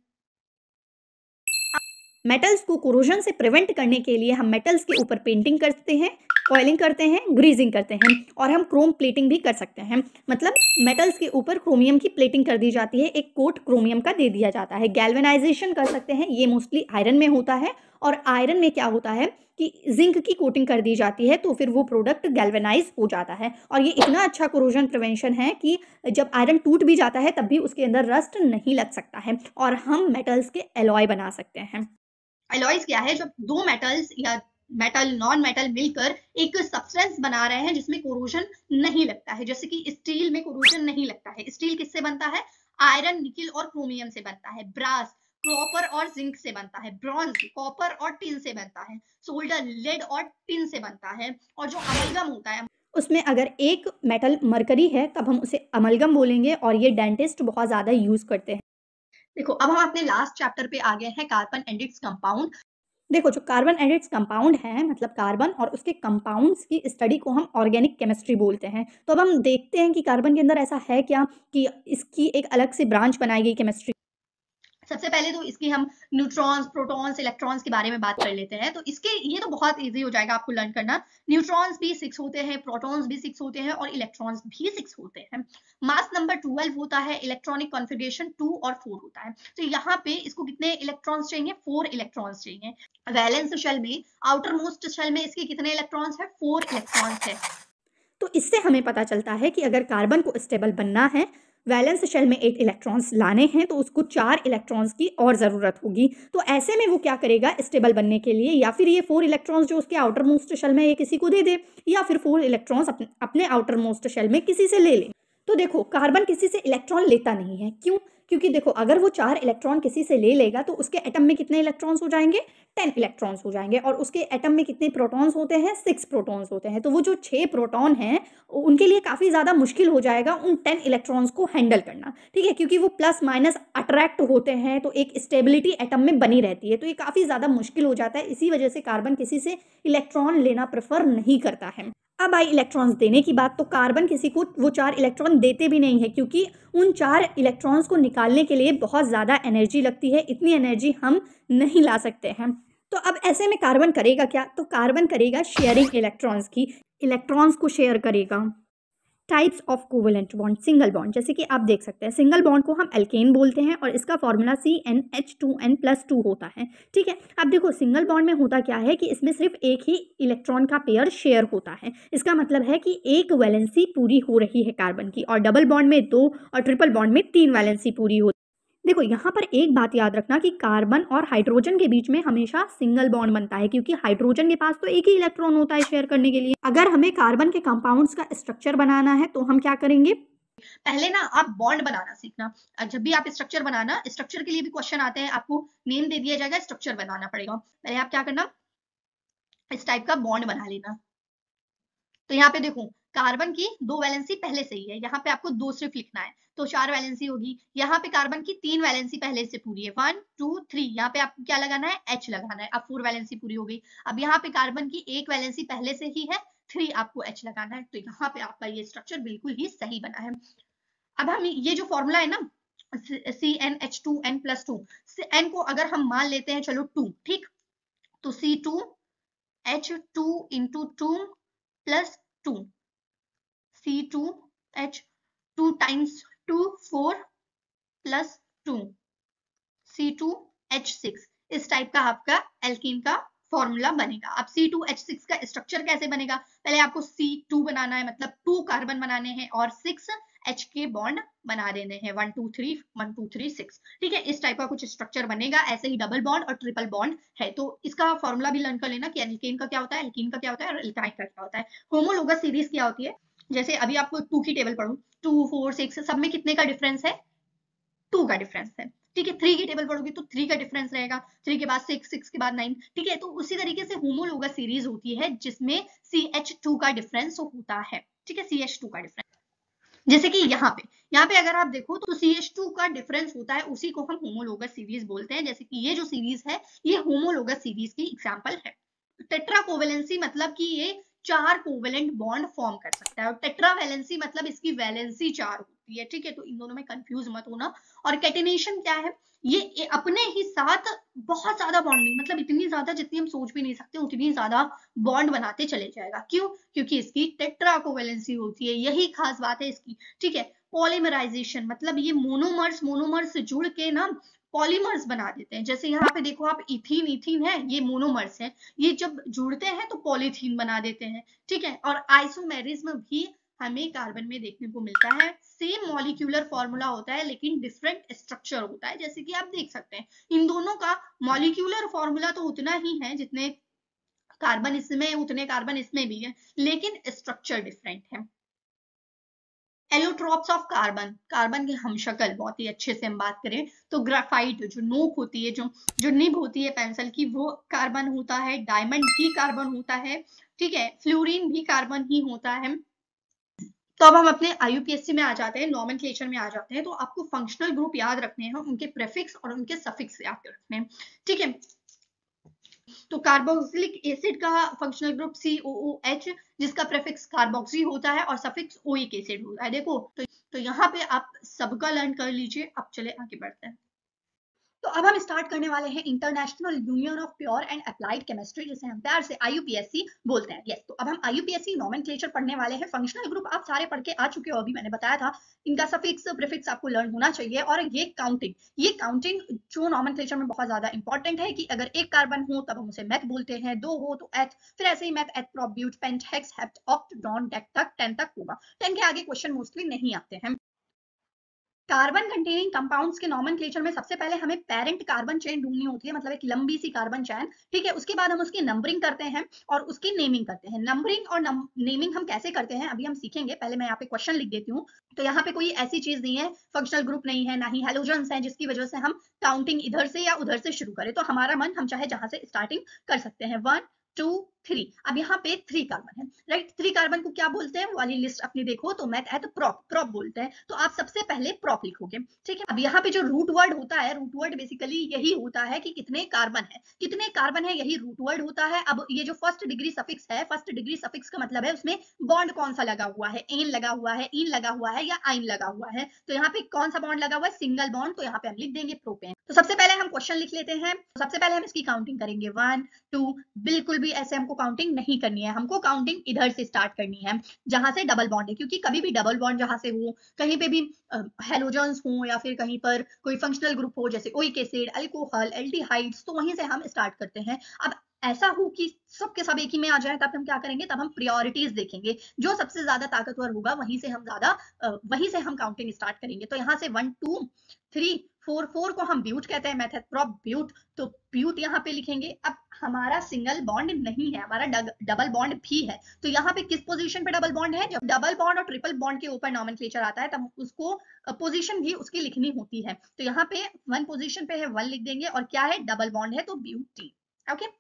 Speaker 2: मेटल्स को कोरोजन से प्रिवेंट करने के लिए हम मेटल्स के ऊपर पेंटिंग करते हैं, कॉइलिंग करते हैं, ग्रीजिंग करते हैं, और हम क्रोम प्लेटिंग भी कर सकते हैं। मतलब मेटल्स के ऊपर क्रोमियम की प्लेटिंग कर दी जाती है, एक कोट क्रोमियम का दे दिया जाता है। गैल्वेनाइजेशन कर सकते हैं, ये मोस्टली आयरन में होता है। और आयरन में क्या होता है कि जिंक की कोटिंग कर दी जाती है तो फिर वो प्रोडक्ट गैल्वेनाइज हो जाता है। और ये इतना अच्छा कोरोजन प्रिवेंशन है कि जब आयरन टूट भी जाता है तब भी उसके अंदर रस्ट नहीं लग सकता है, और हम मेटल्स के एलॉय बना सकते हैं।
Speaker 1: एलॉयज क्या है? जब दो मेटल्स या मेटल नॉन मेटल मिलकर एक सब्सटेंस बना रहे हैं जिसमें कोरोजन नहीं लगता है। जैसे कि स्टील में कोरोजन नहीं लगता है। स्टील किससे बनता है? आयरन, निकिल और क्रोमियम से बनता है। ब्रास कॉपर और जिंक से बनता है। ब्रॉन्ज कॉपर और टिन से बनता है। सोल्डर लेड और टिन से बनता है। और जो अमलगम होता है
Speaker 2: उसमें अगर एक मेटल मरकरी है तब हम उसे अमलगम बोलेंगे, और ये डेंटिस्ट बहुत ज़्यादा यूज़ करते हैं।
Speaker 1: देखो अब हम अपने लास्ट चैप्टर पे आ गए हैं, कार्बन एंड इट्स कंपाउंड।
Speaker 2: देखो, जो कार्बन एंड इट्स कंपाउंड है, मतलब कार्बन और उसके कंपाउंड्स की स्टडी को हम ऑर्गेनिक केमिस्ट्री बोलते हैं। तो अब हम देखते हैं कि कार्बन के अंदर ऐसा है क्या कि इसकी एक अलग से ब्रांच बनाई गई केमिस्ट्री।
Speaker 1: सबसे पहले तो इसकी हम न्यूट्रॉन्स, प्रोटॉन्स, इलेक्ट्रॉन्स के बारे में बात कर लेते हैं। तो इसके ये तो बहुत इजी हो जाएगा आपको लर्न करना। न्यूट्रॉन्स भी 6 होते हैं, प्रोटॉन्स भी 6 होते हैं और इलेक्ट्रॉन्स भी 6 होते हैं। मास नंबर 12 होता है, इलेक्ट्रॉनिक कॉन्फ़िगरेशन 2 और 4 होता है। तो यहाँ पे इसको कितने इलेक्ट्रॉन्स चाहिए? 4 इलेक्ट्रॉन्स चाहिए। वैलेंस शेल में, आउटर मोस्ट शेल में इसके कितने इलेक्ट्रॉन्स है? 4 इलेक्ट्रॉन्स है।
Speaker 2: तो इससे हमें पता चलता है कि अगर कार्बन को स्टेबल बनना है, वैलेंस शेल में 8 इलेक्ट्रॉन्स लाने हैं, तो उसको 4 इलेक्ट्रॉन्स की और ज़रूरत होगी। तो ऐसे में वो क्या करेगा स्टेबल बनने के लिए, या फिर ये 4 इलेक्ट्रॉन्स जो उसके आउटर मोस्ट शेल में ये किसी को दे दे, या फिर 4 इलेक्ट्रॉन्स अपने आउटर मोस्ट शेल में किसी से ले ले। तो देखो कार्बन किसी से इलेक्ट्रॉन लेता नहीं है, क्यों? क्योंकि देखो अगर वो 4 इलेक्ट्रॉन किसी से ले लेगा तो उसके एटम में कितने इलेक्ट्रॉन्स हो जाएंगे? 10 इलेक्ट्रॉन्स हो जाएंगे। और उसके एटम में कितने प्रोटॉन्स होते हैं? 6 प्रोटॉन्स होते हैं। तो वो जो 6 प्रोटॉन हैं उनके लिए काफ़ी ज़्यादा मुश्किल हो जाएगा उन 10 इलेक्ट्रॉन्स को हैंडल करना, ठीक है, क्योंकि वो प्लस माइनस अट्रैक्ट होते हैं, तो एक स्टेबिलिटी एटम में बनी रहती है, तो ये काफ़ी ज़्यादा मुश्किल हो जाता है। इसी वजह से कार्बन किसी से इलेक्ट्रॉन लेना प्रेफर नहीं करता है। अब आई इलेक्ट्रॉन्स देने की बात, तो कार्बन किसी को वो 4 इलेक्ट्रॉन देते भी नहीं है, क्योंकि उन 4 इलेक्ट्रॉन्स को निकालने के लिए बहुत ज़्यादा एनर्जी लगती है। इतनी एनर्जी हम नहीं ला सकते हैं। तो अब ऐसे में कार्बन करेगा क्या? तो कार्बन करेगा शेयरिंग इलेक्ट्रॉन्स की, इलेक्ट्रॉन्स को शेयर करेगा। Types of covalent bond, single bond, जैसे कि आप देख सकते हैं सिंगल बॉन्ड को हम एल्केन बोलते हैं और इसका फॉर्मूला CnH2n+2 होता है, ठीक है। अब देखो सिंगल बॉन्ड में होता क्या है कि इसमें सिर्फ एक ही इलेक्ट्रॉन का पेयर शेयर होता है। इसका मतलब है कि एक वैलेंसी पूरी हो रही है कार्बन की, और डबल बॉन्ड में 2 और ट्रिपल बॉन्ड में 3 वैलेंसी पूरी होती है। देखो यहाँ पर एक बात याद रखना कि कार्बन और हाइड्रोजन के बीच में हमेशा सिंगल बॉन्ड बनता है, क्योंकि हाइड्रोजन के पास तो एक ही इलेक्ट्रॉन होता है शेयर करने के लिए। अगर हमें कार्बन के कंपाउंड्स का स्ट्रक्चर बनाना है तो हम क्या करेंगे?
Speaker 1: पहले ना आप बॉन्ड बनाना सीखना। जब भी आप स्ट्रक्चर बनाना, स्ट्रक्चर के लिए भी क्वेश्चन आते हैं, आपको नेम दे दिया जाएगा, स्ट्रक्चर बनाना पड़ेगा। पहले आप क्या करना, इस टाइप का बॉन्ड बना लेना। तो यहाँ पे देखो कार्बन की 2 वैलेंसी पहले से ही है, यहाँ पे आपको 2 सिर्फ लिखना है, तो 4 वैलेंसी होगी। यहाँ पे कार्बन की 3 वैलेंसी पहले से पूरी है, 1 2 3। यहाँ पे आपको क्या लगाना है? H लगाना है। अब 4 वैलेंसी पूरी हो गई। अब यहाँ पे कार्बन की 1 वैलेंसी पहले से ही है, 3 आपको H लगाना है। तो यहाँ पे आपका ये स्ट्रक्चर बिल्कुल ही सही बना है। अब हम ये जो फॉर्मूला है ना CnH2n+2, n को अगर हम मान लेते हैं चलो 2, ठीक, तो C2H2 into 2 plus 2, C2H2 times 2 4 plus 2 C2H6। इस टाइप का आपका एल्कीन का फॉर्मूला बनेगा। अब C2H6 का स्ट्रक्चर कैसे बनेगा? पहले आपको C2 बनाना है, मतलब 2 कार्बन बनाने हैं और 6 H के बॉन्ड बना देने हैं, 1 2 3 1 2 3 6, ठीक है। इस टाइप का कुछ स्ट्रक्चर बनेगा। ऐसे ही डबल बॉन्ड और ट्रिपल बॉन्ड है, तो इसका फॉर्मूला भी लर्न कर लेना कि एल्केन का क्या होता है, एल्कीन का क्या होता है और एल्काइन का क्या होता है। होमोलोगस सीरीज क्या होती है? जैसे अभी आपको 2 की टेबल पढ़ूं, 2 4 6 सब में कितने का डिफरेंस है? 2 का डिफरेंस है, ठीक है। 3 की टेबल पढ़ोगे तो 3 का डिफरेंस रहेगा, 3 के बाद 6 6 के बाद 9, ठीक है। तो उसी तरीके से होमोलोगस सीरीज होती है जिसमें CH2 का डिफरेंस होता है, ठीक है, CH2 का डिफरेंस। जैसे कि यहाँ पे अगर आप देखो तो CH2 का डिफरेंस होता है, उसी को हम होमोलोगस सीरीज बोलते हैं। जैसे कि ये जो सीरीज है ये होमोलोगस सीरीज की एग्जांपल है। टेट्रा कोवेलेंसी मतलब कि ये 4 कोवेलेंट बॉन्ड फॉर्म कर सकता है, और टेट्रा वैलेंसी मतलब इसकी वैलेंसी 4 होती है, ठीक है। तो इन दोनों में कंफ्यूज मत होना। और कैटिनेशन क्या है? ये अपने ही साथ बहुत ज्यादा बॉन्डिंग, मतलब इतनी ज्यादा जितनी हम सोच भी नहीं सकते उतनी ज्यादा बॉन्ड बनाते चले जाएगा। क्यों? क्योंकि इसकी टेट्रा कोवेलेंसी होती है, यही खास बात है इसकी, ठीक है। पॉलीमराइजेशन मतलब ये मोनोमर्स जुड़ के ना पॉलीमर्स बना देते हैं। जैसे यहाँ पे देखो आप इथीन है, ये मोनोमर्स है, ये जब जुड़ते हैं तो पॉलीथीन बना देते हैं, ठीक है। और आइसोमेरिज्म भी हमें कार्बन में देखने को मिलता है। सेम मॉलिक्यूलर फॉर्मूला होता है लेकिन डिफरेंट स्ट्रक्चर होता है। जैसे कि आप देख सकते हैं इन दोनों का मॉलिक्यूलर फॉर्मूला तो उतना ही है, जितने कार्बन इसमें उतने कार्बन इसमें भी है, लेकिन स्ट्रक्चर डिफरेंट है। एलोट्रॉप्स ऑफ कार्बन, कार्बन के हमशक्ल बहुत ही अच्छे से हम बात करें तो ग्राफाइट जो नोक होती है, जो निब होती है पेंसिल की, वो कार्बन होता है। डायमंड भी कार्बन होता है, ठीक है। फ्लोरीन भी कार्बन ही होता है। तो अब हम अपने IUPAC में आ जाते हैं, नॉमेनक्लेचर में आ जाते हैं। तो आपको फंक्शनल ग्रुप याद रखने हैं, उनके प्रेफिक्स और उनके सफिक्स याद रखने हैं, ठीक है। तो कार्बोक्सिलिक एसिड का फंक्शनल ग्रुप COOH, जिसका प्रेफिक्स कार्बोक्सी होता है और सफिक्स ओइक एसिड होता है। देखो तो यहाँ पे आप सबका लर्न कर लीजिए। अब चले आगे बढ़ते हैं। तो अब हम स्टार्ट करने वाले हैं international union of pure and applied chemistry, जिसे हम प्यार से IUPAC बोलते हैं। यस, तो अब हम IUPAC नोमेनक्लेचर पढ़ने वाले हैं। फंक्शनल ग्रुप आप सारे पढ़ के आ चुके हो, अभी मैंने बताया था। इनका सफिक्स प्रीफिक्स आपको लर्न होना चाहिए। और ये काउंटिंग जो नोमेनक्लेचर में बहुत ज्यादा इंपॉर्टेंट है कि अगर एक कार्बन हो तब हम उसे मेथ बोलते हैं, दो हो तो एथ, फिर ऐसे ही meth, eth, prop, but, pent, hex, hept, oct, डॉन, डेक तक 10 तक होगा। 10 के आगे क्वेश्चन मोस्टली नहीं आते हैं। कार्बन कंटेनिंग कंपाउंड्स के नोमेनक्लेचर में सबसे पहले हमें पेरेंट कार्बन चेन ढूंढनी होती है, मतलब एक लंबी सी कार्बन चेन, ठीक है। उसके बाद हम उसकी नंबरिंग करते हैं और उसकी नेमिंग करते हैं। नंबरिंग और नेमिंग हम कैसे करते हैं अभी हम सीखेंगे। पहले मैं यहाँ पे क्वेश्चन लिख देती हूँ। तो यहाँ पे कोई ऐसी चीज नहीं है, फंक्शनल ग्रुप नहीं है, ना ही हेलोजेंस है, जिसकी वजह से हम काउंटिंग इधर से या उधर से शुरू करें। तो हमारा मन हम चाहे जहां से स्टार्टिंग कर सकते हैं। 1 2 3। अब यहाँ पे 3 कार्बन है, राइट। 3 कार्बन को क्या बोलते हैं, वो वाली लिस्ट अपनी देखो तो मेथ, एथ, प्रोप, प्रोप बोलते हैं। तो आप सबसे पहले प्रोप लिखोगे, ठीक है। अब यहाँ पे जो रूट वर्ड होता है, रूट वर्ड बेसिकली यही होता है कि कितने कार्बन है, कितने कार्बन है, यही रूट वर्ड होता है। अब ये जो फर्स्ट डिग्री सफिक्स है, फर्स्ट डिग्री सफिक्स का मतलब है उसमें बॉन्ड कौन सा लगा हुआ है, एन लगा हुआ है, इन लगा हुआ है या आइन लगा हुआ है। तो यहाँ पे कौन सा बॉन्ड लगा हुआ है, सिंगल बॉन्ड। तो यहाँ पे हम लिख देंगे प्रोपेन। तो सबसे पहले हम क्वेश्चन लिख लेते हैं। सबसे पहले हम इसकी काउंटिंग करेंगे 1 2। बिल्कुल भी ऐसे हमको काउंटिंग नहीं करनी है, हमको काउंटिंग इधर से स्टार्ट करनी है जहां से डबल बॉन्ड है। क्योंकि कभी भी डबल बॉन्ड जहां से हो, कहीं पे भी हेलोजेंस हो या फिर कहीं पर कोई फंक्शनल ग्रुप हो जैसे ओइक एसिड, अल्कोहल, एल्डिहाइड्स, तो वहीं से हम स्टार्ट करते हैं। अब ऐसा हो कि सबके सब एक ही में आ जाए, तब हम क्या करेंगे, तब हम प्रायोरिटीज देखेंगे। जो सबसे ज्यादा ताकतवर होगा वहीं से हम वहीं से हम काउंटिंग स्टार्ट करेंगे। तो यहाँ से 1 2 3 4। 4 को हम ब्यूट कहते हैं, मेथड प्रोप ब्यूट। तो ब्यूट यहाँ पे लिखेंगे। अब हमारा सिंगल बॉन्ड नहीं है, हमारा डबल बॉन्ड भी है। तो यहाँ पे किस पोजीशन पे डबल बॉन्ड है, जब डबल बॉन्ड और ट्रिपल बॉन्ड के ऊपर नोमेनक्लेचर आता है तब उसको पोजीशन भी उसकी लिखनी होती है। तो यहाँ पे 1 पोजीशन पे है 1 लिख देंगे, और क्या है, डबल बॉन्ड है तो ब्यूटी। ओके,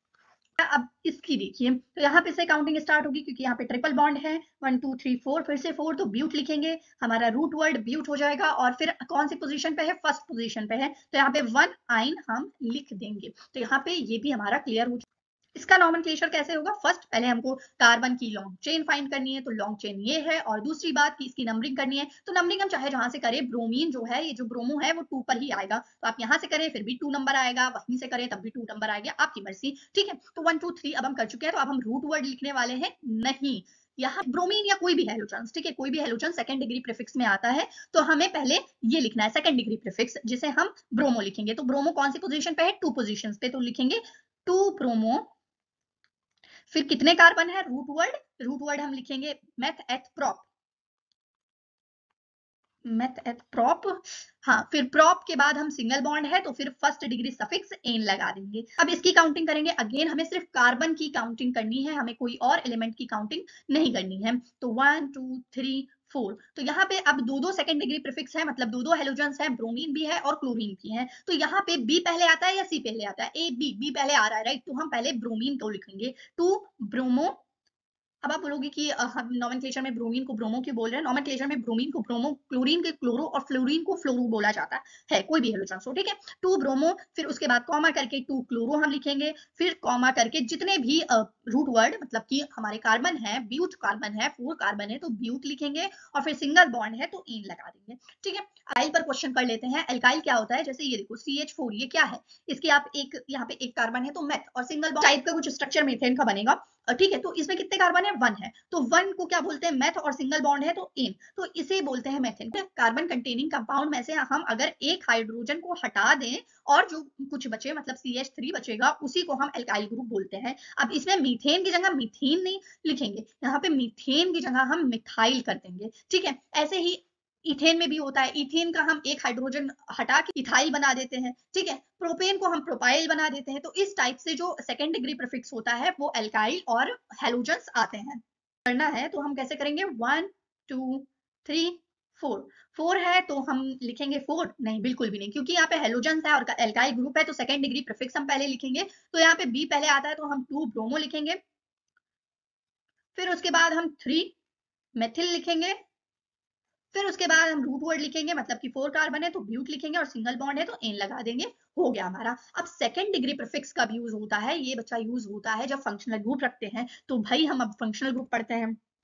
Speaker 1: अब इसकी देखिए, तो यहाँ पे से काउंटिंग स्टार्ट होगी क्योंकि यहाँ पे ट्रिपल बॉन्ड है। 1 2 3 4, फिर से 4, तो ब्यूट लिखेंगे। हमारा रूट वर्ड ब्यूट हो जाएगा। और फिर कौन सी पोजीशन पे है, फर्स्ट पोजीशन पे है, तो यहाँ पे 1 आइन हम लिख देंगे। तो यहाँ पे ये भी हमारा क्लियर हो। इसका नोमेनक्लेचर कैसे होगा, फर्स्ट पहले हमको कार्बन की लॉन्ग चेन फाइंड करनी है। तो लॉन्ग चेन ये है, और दूसरी बात कि इसकी नंबरिंग करनी है। तो नंबरिंग हम चाहे जहां से करें, ब्रोमीन जो है, ये जो ब्रोमो है वो 2 पर ही आएगा। तो आप यहाँ से करें फिर भी 2 नंबर आएगा, वहीं से करें तब भी 2 नंबर आएगा, आपकी मर्जी, ठीक है। तो 1 2 3 अब हम कर चुके हैं। तो अब हम रूट वर्ड लिखने वाले हैं नहीं, यहाँ ब्रोमीन या कोई भी हेलोजेंस, ठीक है, कोई भी हेलोजेंस सेकंड डिग्री प्रीफिक्स में आता है। तो हमें पहले ये लिखना है सेकंड डिग्री प्रीफिक्स, जिसे हम ब्रोमो लिखेंगे। तो ब्रोमो कौन सी पोजीशन पे है, 2 पोजीशन पे, तो लिखेंगे 2 ब्रोमो। फिर कितने कार्बन है, रूट वर्ड हम लिखेंगे meth eth prop, meth eth prop. हाँ, फिर प्रोप के बाद हम सिंगल बॉन्ड है तो फिर फर्स्ट डिग्री सफिक्स एन लगा देंगे। अब इसकी काउंटिंग करेंगे। अगेन हमें सिर्फ कार्बन की काउंटिंग करनी है, हमें कोई और एलिमेंट की काउंटिंग नहीं करनी है। तो 1 2 3 4। तो यहाँ पे अब दो सेकंड डिग्री प्रीफिक्स है, मतलब दो हेलोजेंस है, ब्रोमीन भी है और क्लोरीन भी है। तो यहाँ पे बी पहले आता है या सी पहले आता है, ए बी पहले आ रहा है, राइट। तो हम पहले ब्रोमीन को लिखेंगे 2 ब्रोमो। अब आप बोलोगे कि हम नोमेनक्लेचर में ब्रोमीन को ब्रोमो क्यों बोल रहे हैं। नोमेनक्लेचर में ब्रोमीन को ब्रोमो, क्लोरीन के क्लोरो और फ्लोरीन को फ्लोरो बोला जाता है, कोई भी हेलोजेंस हो, ठीक है। 2 ब्रोमो, फिर उसके बाद कॉमा करके 2 क्लोरो हम लिखेंगे, फिर कॉमा करके जितने भी रूट वर्ड, मतलब कि हमारे कार्बन है, ब्यूट कार्बन है, 4 कार्बन है तो ब्यूट लिखेंगे, और फिर सिंगल बॉन्ड है तो इन लगा देंगे, ठीक है। एल्काइल पर क्वेश्चन कर लेते हैं। एल्काइल क्या होता है, जैसे ये देखो CH4, ये क्या है, इसके आप एक यहाँ पे एक कार्बन है तो मेथ, और सिंगल बॉन्ड टाइप का कुछ स्ट्रक्चर मीथेन का बनेगा, ठीक है। तो इसमें कितने कार्बन है, 1 है। तो 1 को क्या बोलते हैं, मेथ, और सिंगल बॉन्ड है तो इन, तो इसे बोलते हैं मेथेन। कार्बन कंटेनिंग कंपाउंड में से हम अगर एक हाइड्रोजन को हटा दें और जो कुछ बचे, मतलब CH3 बचेगा, उसी को हम एल्काइल ग्रुप बोलते हैं। अब इसमें मीथेन की जगह मीथेन नहीं लिखेंगे, यहाँ पे मीथेन की जगह हम मिथाइल कर देंगे, ठीक है। ऐसे ही इथेन में भी होता है, इथेन का हम एक हाइड्रोजन हटा के इथाइल बना देते हैं, ठीक है। प्रोपेन को हम प्रोपाइल बना देते हैं। तो इस टाइप से जो सेकेंड डिग्री प्रीफिक्स होता है वो एल्काइल और हेलोजेंस आते हैं। करना है तो हम कैसे करेंगे, 1 2 3 4। 4 है तो हम लिखेंगे 4 नहीं, बिल्कुल भी नहीं, क्योंकि यहाँ पे हेलोजेंस है और एल्काइल ग्रुप है तो सेकेंड डिग्री प्रीफिक्स हम पहले लिखेंगे। तो यहाँ पे बी पहले आता है तो हम 2 ब्रोमो लिखेंगे, फिर उसके बाद हम 3 मेथिल लिखेंगे, फिर उसके बाद हम रूट वर्ड लिखेंगे, मतलब कि 4 कार्बन है तो ब्यूट लिखेंगे, और सिंगल बॉन्ड है तो एन लगा देंगे, हो गया हमारा। अब सेकंड डिग्री प्रीफिक्स का भी यूज होता है, ये बच्चा यूज होता है जब फंक्शनल ग्रुप रखते हैं। तो भाई हम अब फंक्शनल ग्रुप पढ़ते हैं।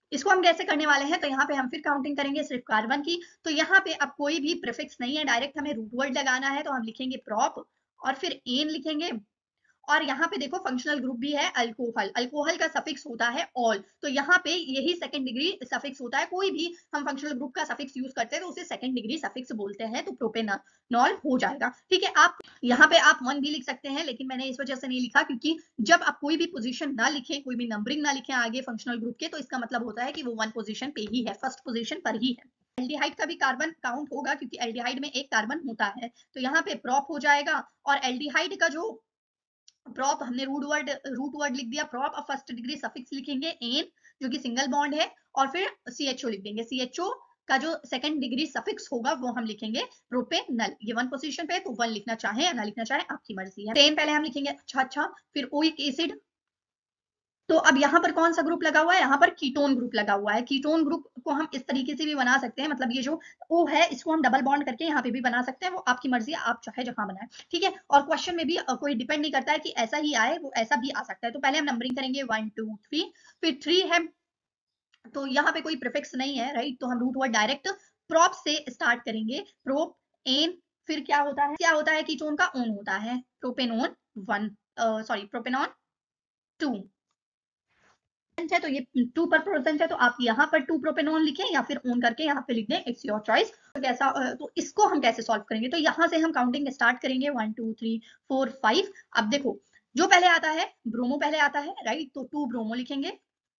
Speaker 1: इसको हम कैसे करने वाले हैं, तो यहाँ पे हम फिर काउंटिंग करेंगे सिर्फ कार्बन की। तो यहाँ पे अब कोई भी प्रीफिक्स नहीं है, डायरेक्ट हमें रूट वर्ड लगाना है, तो हम लिखेंगे प्रॉप और फिर एन लिखेंगे। और यहाँ पे देखो फंक्शनल ग्रुप भी है अल्कोहल, अल्कोहल का सफिक्स होता है ऑल, तो यहाँ पे यही सेकंड डिग्री सफिक्स होता है। कोई भी हम फंक्शनल ग्रुप का सफिक्स यूज करते हैं तो उसे सेकंड डिग्री सफिक्स बोलते हैं, तो प्रोपेनॉल हो जाएगा। ठीक है, आप यहाँ पे आप 1 भी लिख सकते हैं, लेकिन मैंने इस वजह से नहीं लिखा क्योंकि जब आप कोई भी पोजीशन ना लिखें, कोई भी नंबरिंग ना लिखें आगे फंक्शनल ग्रुप के, तो इसका मतलब होता है कि वो 1 पोजीशन पे ही है, फर्स्ट पोजीशन पर ही है। एल्डिहाइड का भी कार्बन काउंट होगा क्योंकि एल्डिहाइड में एक कार्बन होता है, तो यहाँ पे प्रॉप हो जाएगा। और एल्डिहाइड का जो प्रॉप हमने रूट वर्ड लिख दिया प्रॉप, अब फर्स्ट डिग्री सफिक्स लिखेंगे एन जो कि सिंगल बॉन्ड है, और फिर CHO लिख देंगे। CHO का जो सेकंड डिग्री सफिक्स होगा वो हम लिखेंगे प्रोपेनल। ये 1 पोजीशन पे है तो 1 लिखना चाहे या ना लिखना चाहे आपकी मर्जी है। टेन पहले हम लिखेंगे, अच्छा फिर ओइक एसिड। तो अब यहाँ पर कौन सा ग्रुप लगा हुआ है, यहाँ पर कीटोन ग्रुप लगा हुआ है। कीटोन ग्रुप को हम इस तरीके से भी बना सकते हैं, मतलब ये जो O है इसको हम डबल बॉन्ड करके यहाँ पे भी बना सकते हैं, वो आपकी मर्जी है, आप चाहे जहां बनाए। ठीक है, और क्वेश्चन में भी कोई डिपेंड नहीं करता है कि ऐसा ही आए, वो ऐसा भी आ सकता है। तो पहले हम नंबरिंग करेंगे 1 2 3, फिर 3 है तो यहाँ पे कोई प्रीफिक्स नहीं है, राइट, तो हम रूट वर्ड डायरेक्ट प्रॉप से स्टार्ट करेंगे, प्रोप एन। फिर क्या होता है कीटोन का ओन होता है, प्रोपेनोन 1 प्रोपेनॉन 2 है, तो ये 2 पर प्रेजेंट है, तो आप यहाँ पर 2 प्रोपेनॉन लिखें या फिर ऑन करके यहाँ पे लिख दें, इट्स योर चॉइस। तो कैसा, तो इसको हम कैसे सॉल्व करेंगे, तो यहाँ से हम काउंटिंग स्टार्ट करेंगे 1 2 3 4 5। अब देखो जो पहले आता है ब्रोमो पहले आता है, राइट, तो 2 ब्रोमो लिखेंगे,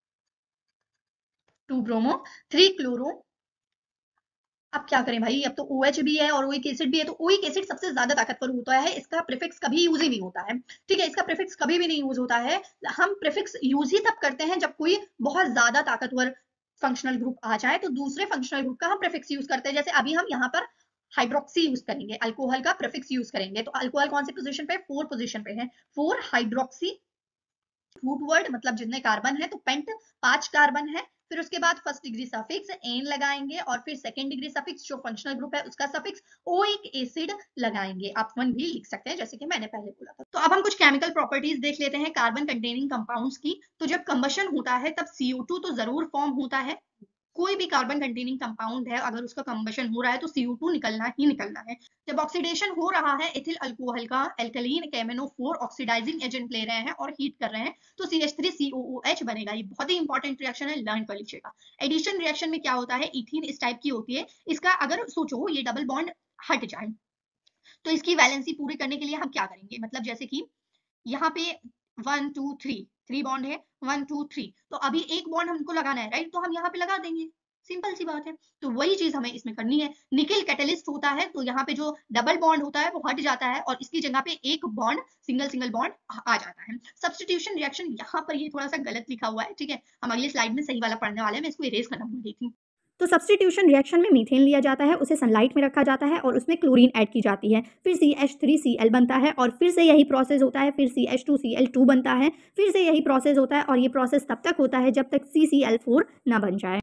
Speaker 1: 2 ब्रोमो, 3 क्लोरो। अब क्या करें भाई, अब तो OH भी है और ओइक एसिड भी है, तो ओइक एसिड सबसे ज्यादा ताकतवर होता है, इसका प्रीफिक्स कभी यूज ही नहीं होता है। ठीक है, इसका प्रीफिक्स कभी भी नहीं यूज होता है। हम प्रीफिक्स यूज ही तब करते हैं जब कोई बहुत ज्यादा ताकतवर फंक्शनल ग्रुप आ जाए, तो दूसरे फंक्शनल ग्रुप का हम प्रीफिक्स यूज करते हैं। जैसे अभी हम यहाँ पर हाइड्रोक्सी यूज करेंगे, अल्कोहल का प्रीफिक्स यूज करेंगे, तो अल्कोहल कौन सी पोजीशन पे, 4 पोजीशन पे है, 4 हाइड्रोक्सी। रूट वर्ड मतलब जितने कार्बन है, तो पेंट 5 कार्बन है। फिर उसके बाद फर्स्ट डिग्री सफिक्स एन लगाएंगे और फिर सेकंड डिग्री सफिक्स जो फंक्शनल ग्रुप है उसका सफिक्स ओइक एसिड लगाएंगे। आप 1 भी लिख सकते हैं जैसे कि मैंने पहले बोला था। तो अब हम कुछ केमिकल प्रॉपर्टीज देख लेते हैं कार्बन कंटेनिंग कंपाउंड्स की। तो जब कंबशन होता है तब CO2 तो जरूर फॉर्म होता है, कोई भी कार्बन कंटेनिंग कंपाउंड है अगर उसका कंबशन हो रहा है तो CO2 निकलना ही निकलना है। जब ऑक्सीडेशन हो रहा है एथिल अल्कोहल का, एल्कलीन KMnO4 ऑक्सीडाइजिंग एजेंट ले रहे हैं और हीट कर रहे हैं, तो CH3COOH बनेगा। ये बहुत ही इंपॉर्टेंट रिएक्शन है, लर्न कर लीजिएगा। एडिशन रिएक्शन में क्या होता है, इथीन इस टाइप की होती है, इसका अगर सोचो ये डबल बॉन्ड हट जाए तो इसकी वैलेंसी पूरी करने के लिए हम क्या करेंगे, मतलब जैसे कि यहाँ पे 1 2 3 बॉन्ड है, 1 2 3, तो अभी एक बॉन्ड हमको लगाना है, राइट, तो हम यहाँ पे लगा देंगे, सिंपल सी बात है। तो वही चीज हमें इसमें करनी है। निकल कैटलिस्ट होता है, तो यहाँ पे जो डबल बॉन्ड होता है वो हट जाता है और इसकी जगह पे एक बॉन्ड सिंगल बॉन्ड आ जाता है। सब्स्टिट्यूशन रिएक्शन यहाँ पर ये थोड़ा सा गलत लिखा हुआ है, ठीक है, हम अगली स्लाइड में सही वाला पढ़ने वाले हैं, मैं इसको इरेज करना भूल गई थी।
Speaker 2: तो सब्स्टिट्यूशन रिएक्शन में मीथेन लिया जाता है, उसे सनलाइट में रखा जाता है और उसमें क्लोरीन ऐड की जाती है, फिर CH3Cl बनता है और फिर से यही प्रोसेस होता है, फिर CH2Cl2 बनता है, फिर से यही प्रोसेस होता है और ये प्रोसेस तब तक होता है जब तक CCl4 ना बन जाए।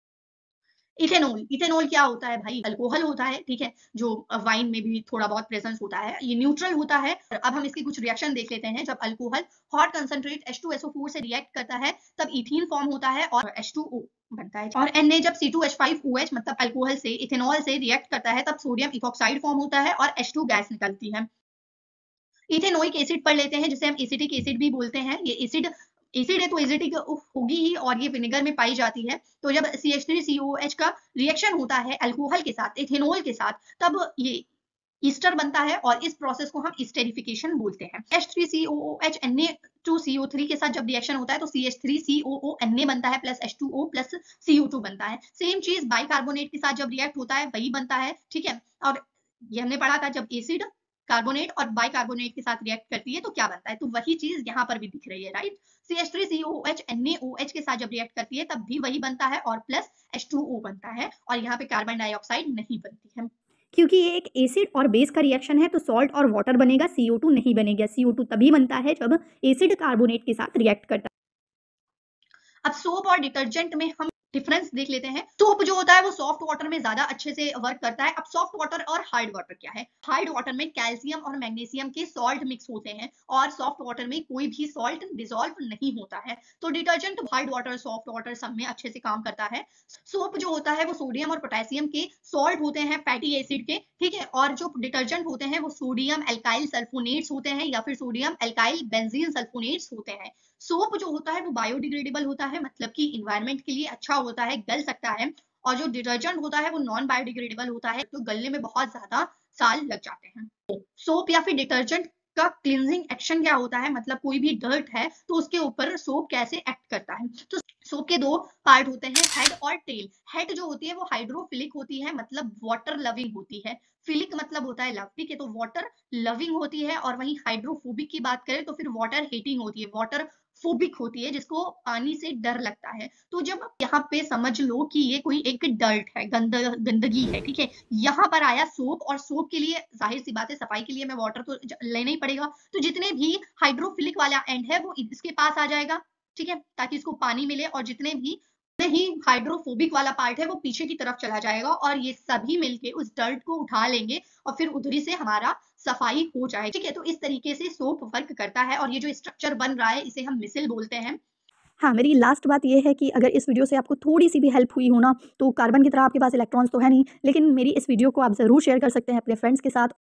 Speaker 1: इथेनॉल क्या होता है भाई, अल्कोहल होता है, ठीक है, जो वाइन में भी थोड़ा बहुत प्रेजेंस होता है, ये न्यूट्रल होता है। अब हम इसकी कुछ रिएक्शन देख लेते हैं। जब अल्कोहल हॉट कंसंट्रेट H2SO4 से रिएक्ट करता है तब इथीन फॉर्म होता है और H2O बनता है, और Na जब C2H5OH मतलब अल्कोहल से इथेनॉल से रिएक्ट करता है तब सोडियम इथॉक्साइड फॉर्म होता है और H2 गैस निकलती है। इथेनोइक एसिड पढ़ लेते हैं जिसे हम एसिटिक एसिड भी बोलते हैं। ये एसिड है तो एसिडिक होगी ही और ये विनेगर में पाई जाती है। तो जब CH3COOH का रिएक्शन होता है अल्कोहल के साथ, इथेनॉल के साथ, तब ये ईस्टर बनता है और इस प्रोसेस को हम ईस्टेरिफिकेशन बोलते हैं। H3COOH Na2CO3 के साथ जब रिएक्शन होता है तो CH3COONA बनता है प्लस H2O प्लस CO2 बनता है। सेम चीज बाइकार्बोनेट के साथ जब रिएक्ट होता है वही बनता है, ठीक है। और ये हमने पढ़ा था जब एसिड कार्बोनेट और बाइकार्बोनेट के साथ रिएक्ट करती है तो क्या बनता है, तो वही चीज यहाँ पर भी दिख रही है, राइट। CH3COOH NaOH के साथ जब रिएक्ट करती है तब भी वही बनता है और प्लस H2O बनता है और यहाँ पे कार्बन डाइऑक्साइड नहीं बनती है।
Speaker 2: क्योंकि ये एक एसिड और बेस का रिएक्शन है तो सॉल्ट और वाटर बनेगा, CO2 नहीं बनेगा। CO2 तभी बनता है जब एसिड कार्बोनेट के साथ रिएक्ट करता है।
Speaker 1: अब सोप और डिटर्जेंट में हम डिफरेंस देख लेते हैं। सोप जो होता है वो सॉफ्ट वाटर में ज्यादा अच्छे से वर्क करता है। अब सॉफ्ट वाटर और हार्ड वाटर क्या है? हार्ड वाटर में कैल्शियम और मैग्नीशियम के सॉल्ट मिक्स होते हैं और सॉफ्ट वाटर में कोई भी सॉल्ट डिसॉल्व नहीं होता है। तो detergent hard water, soft water सब में अच्छे से काम करता है। सोप जो होता है वो सोडियम और पोटेशियम के सॉल्ट होते हैं, फैटी एसिड के, ठीक है। और जो डिटर्जेंट होते हैं वो सोडियम एल्काइल सल्फोनेट्स होते हैं या फिर सोडियम एल्काइल बेंजीन सल्फोनेट्स होते हैं। सोप जो होता है वो बायोडिग्रेडेबल होता है, मतलब कि इन्वायरमेंट के लिए अच्छा होता है, गल सकता है। और जो डिटर्जेंट होता है वो नॉन बायोडिग्रेडेबल होता है, तो गलने में बहुत ज्यादा साल लग जाते हैं। सोप या फिर डिटर्जेंट का क्लींजिंग एक्शन क्या होता है, मतलब कोई भी डर्ट है तो उसके ऊपर सोप कैसे एक्ट करता है। तो सोप के दो पार्ट होते हैं, हेड और टेल। हेड जो होती है वो हाइड्रोफिलिक होती है, मतलब वाटर लविंग होती है। फिलिक मतलब होता है लव, ठीक है, तो वाटर लविंग होती है। और वहीं हाइड्रोफोबिक की बात करें तो फिर वाटर हेटिंग होती है, वाटर फोबिक होती है, जिसको पानी से डर लगता है। तो जब यहाँ पे समझ लो कि ये कोई एक डर्ट है, गंदगी है, ठीक है, यहाँ पर आया सोप, और सोप के लिए जाहिर सी बात है सफाई के लिए मैं वाटर तो लेना ही पड़ेगा। तो जितने भी हाइड्रोफिलिक वाला एंड है वो इसके पास आ जाएगा, ठीक है, ताकि इसको पानी मिले। और जितने भी ही हाइड्रोफोबिक वाला पार्ट है वो पीछे की तरफ चला जाएगा और ये सभी मिलके उस डर्ट को उठा लेंगे और फिर उधरी से हमारा सफाई हो जाए, ठीक है। तो इस तरीके से सोप वर्क करता है और ये जो स्ट्रक्चर बन रहा है इसे हम मिसिल बोलते हैं।
Speaker 2: हाँ, मेरी लास्ट बात ये है कि अगर इस वीडियो से आपको थोड़ी-सी भी हेल्प हुई हो ना, तो कार्बन की तरह आपके पास इलेक्ट्रॉन्स तो है नहीं, लेकिन मेरी इस वीडियो को आप ज़रूर शेयर कर सकते हैं अपने फ्रेंड्स के साथ।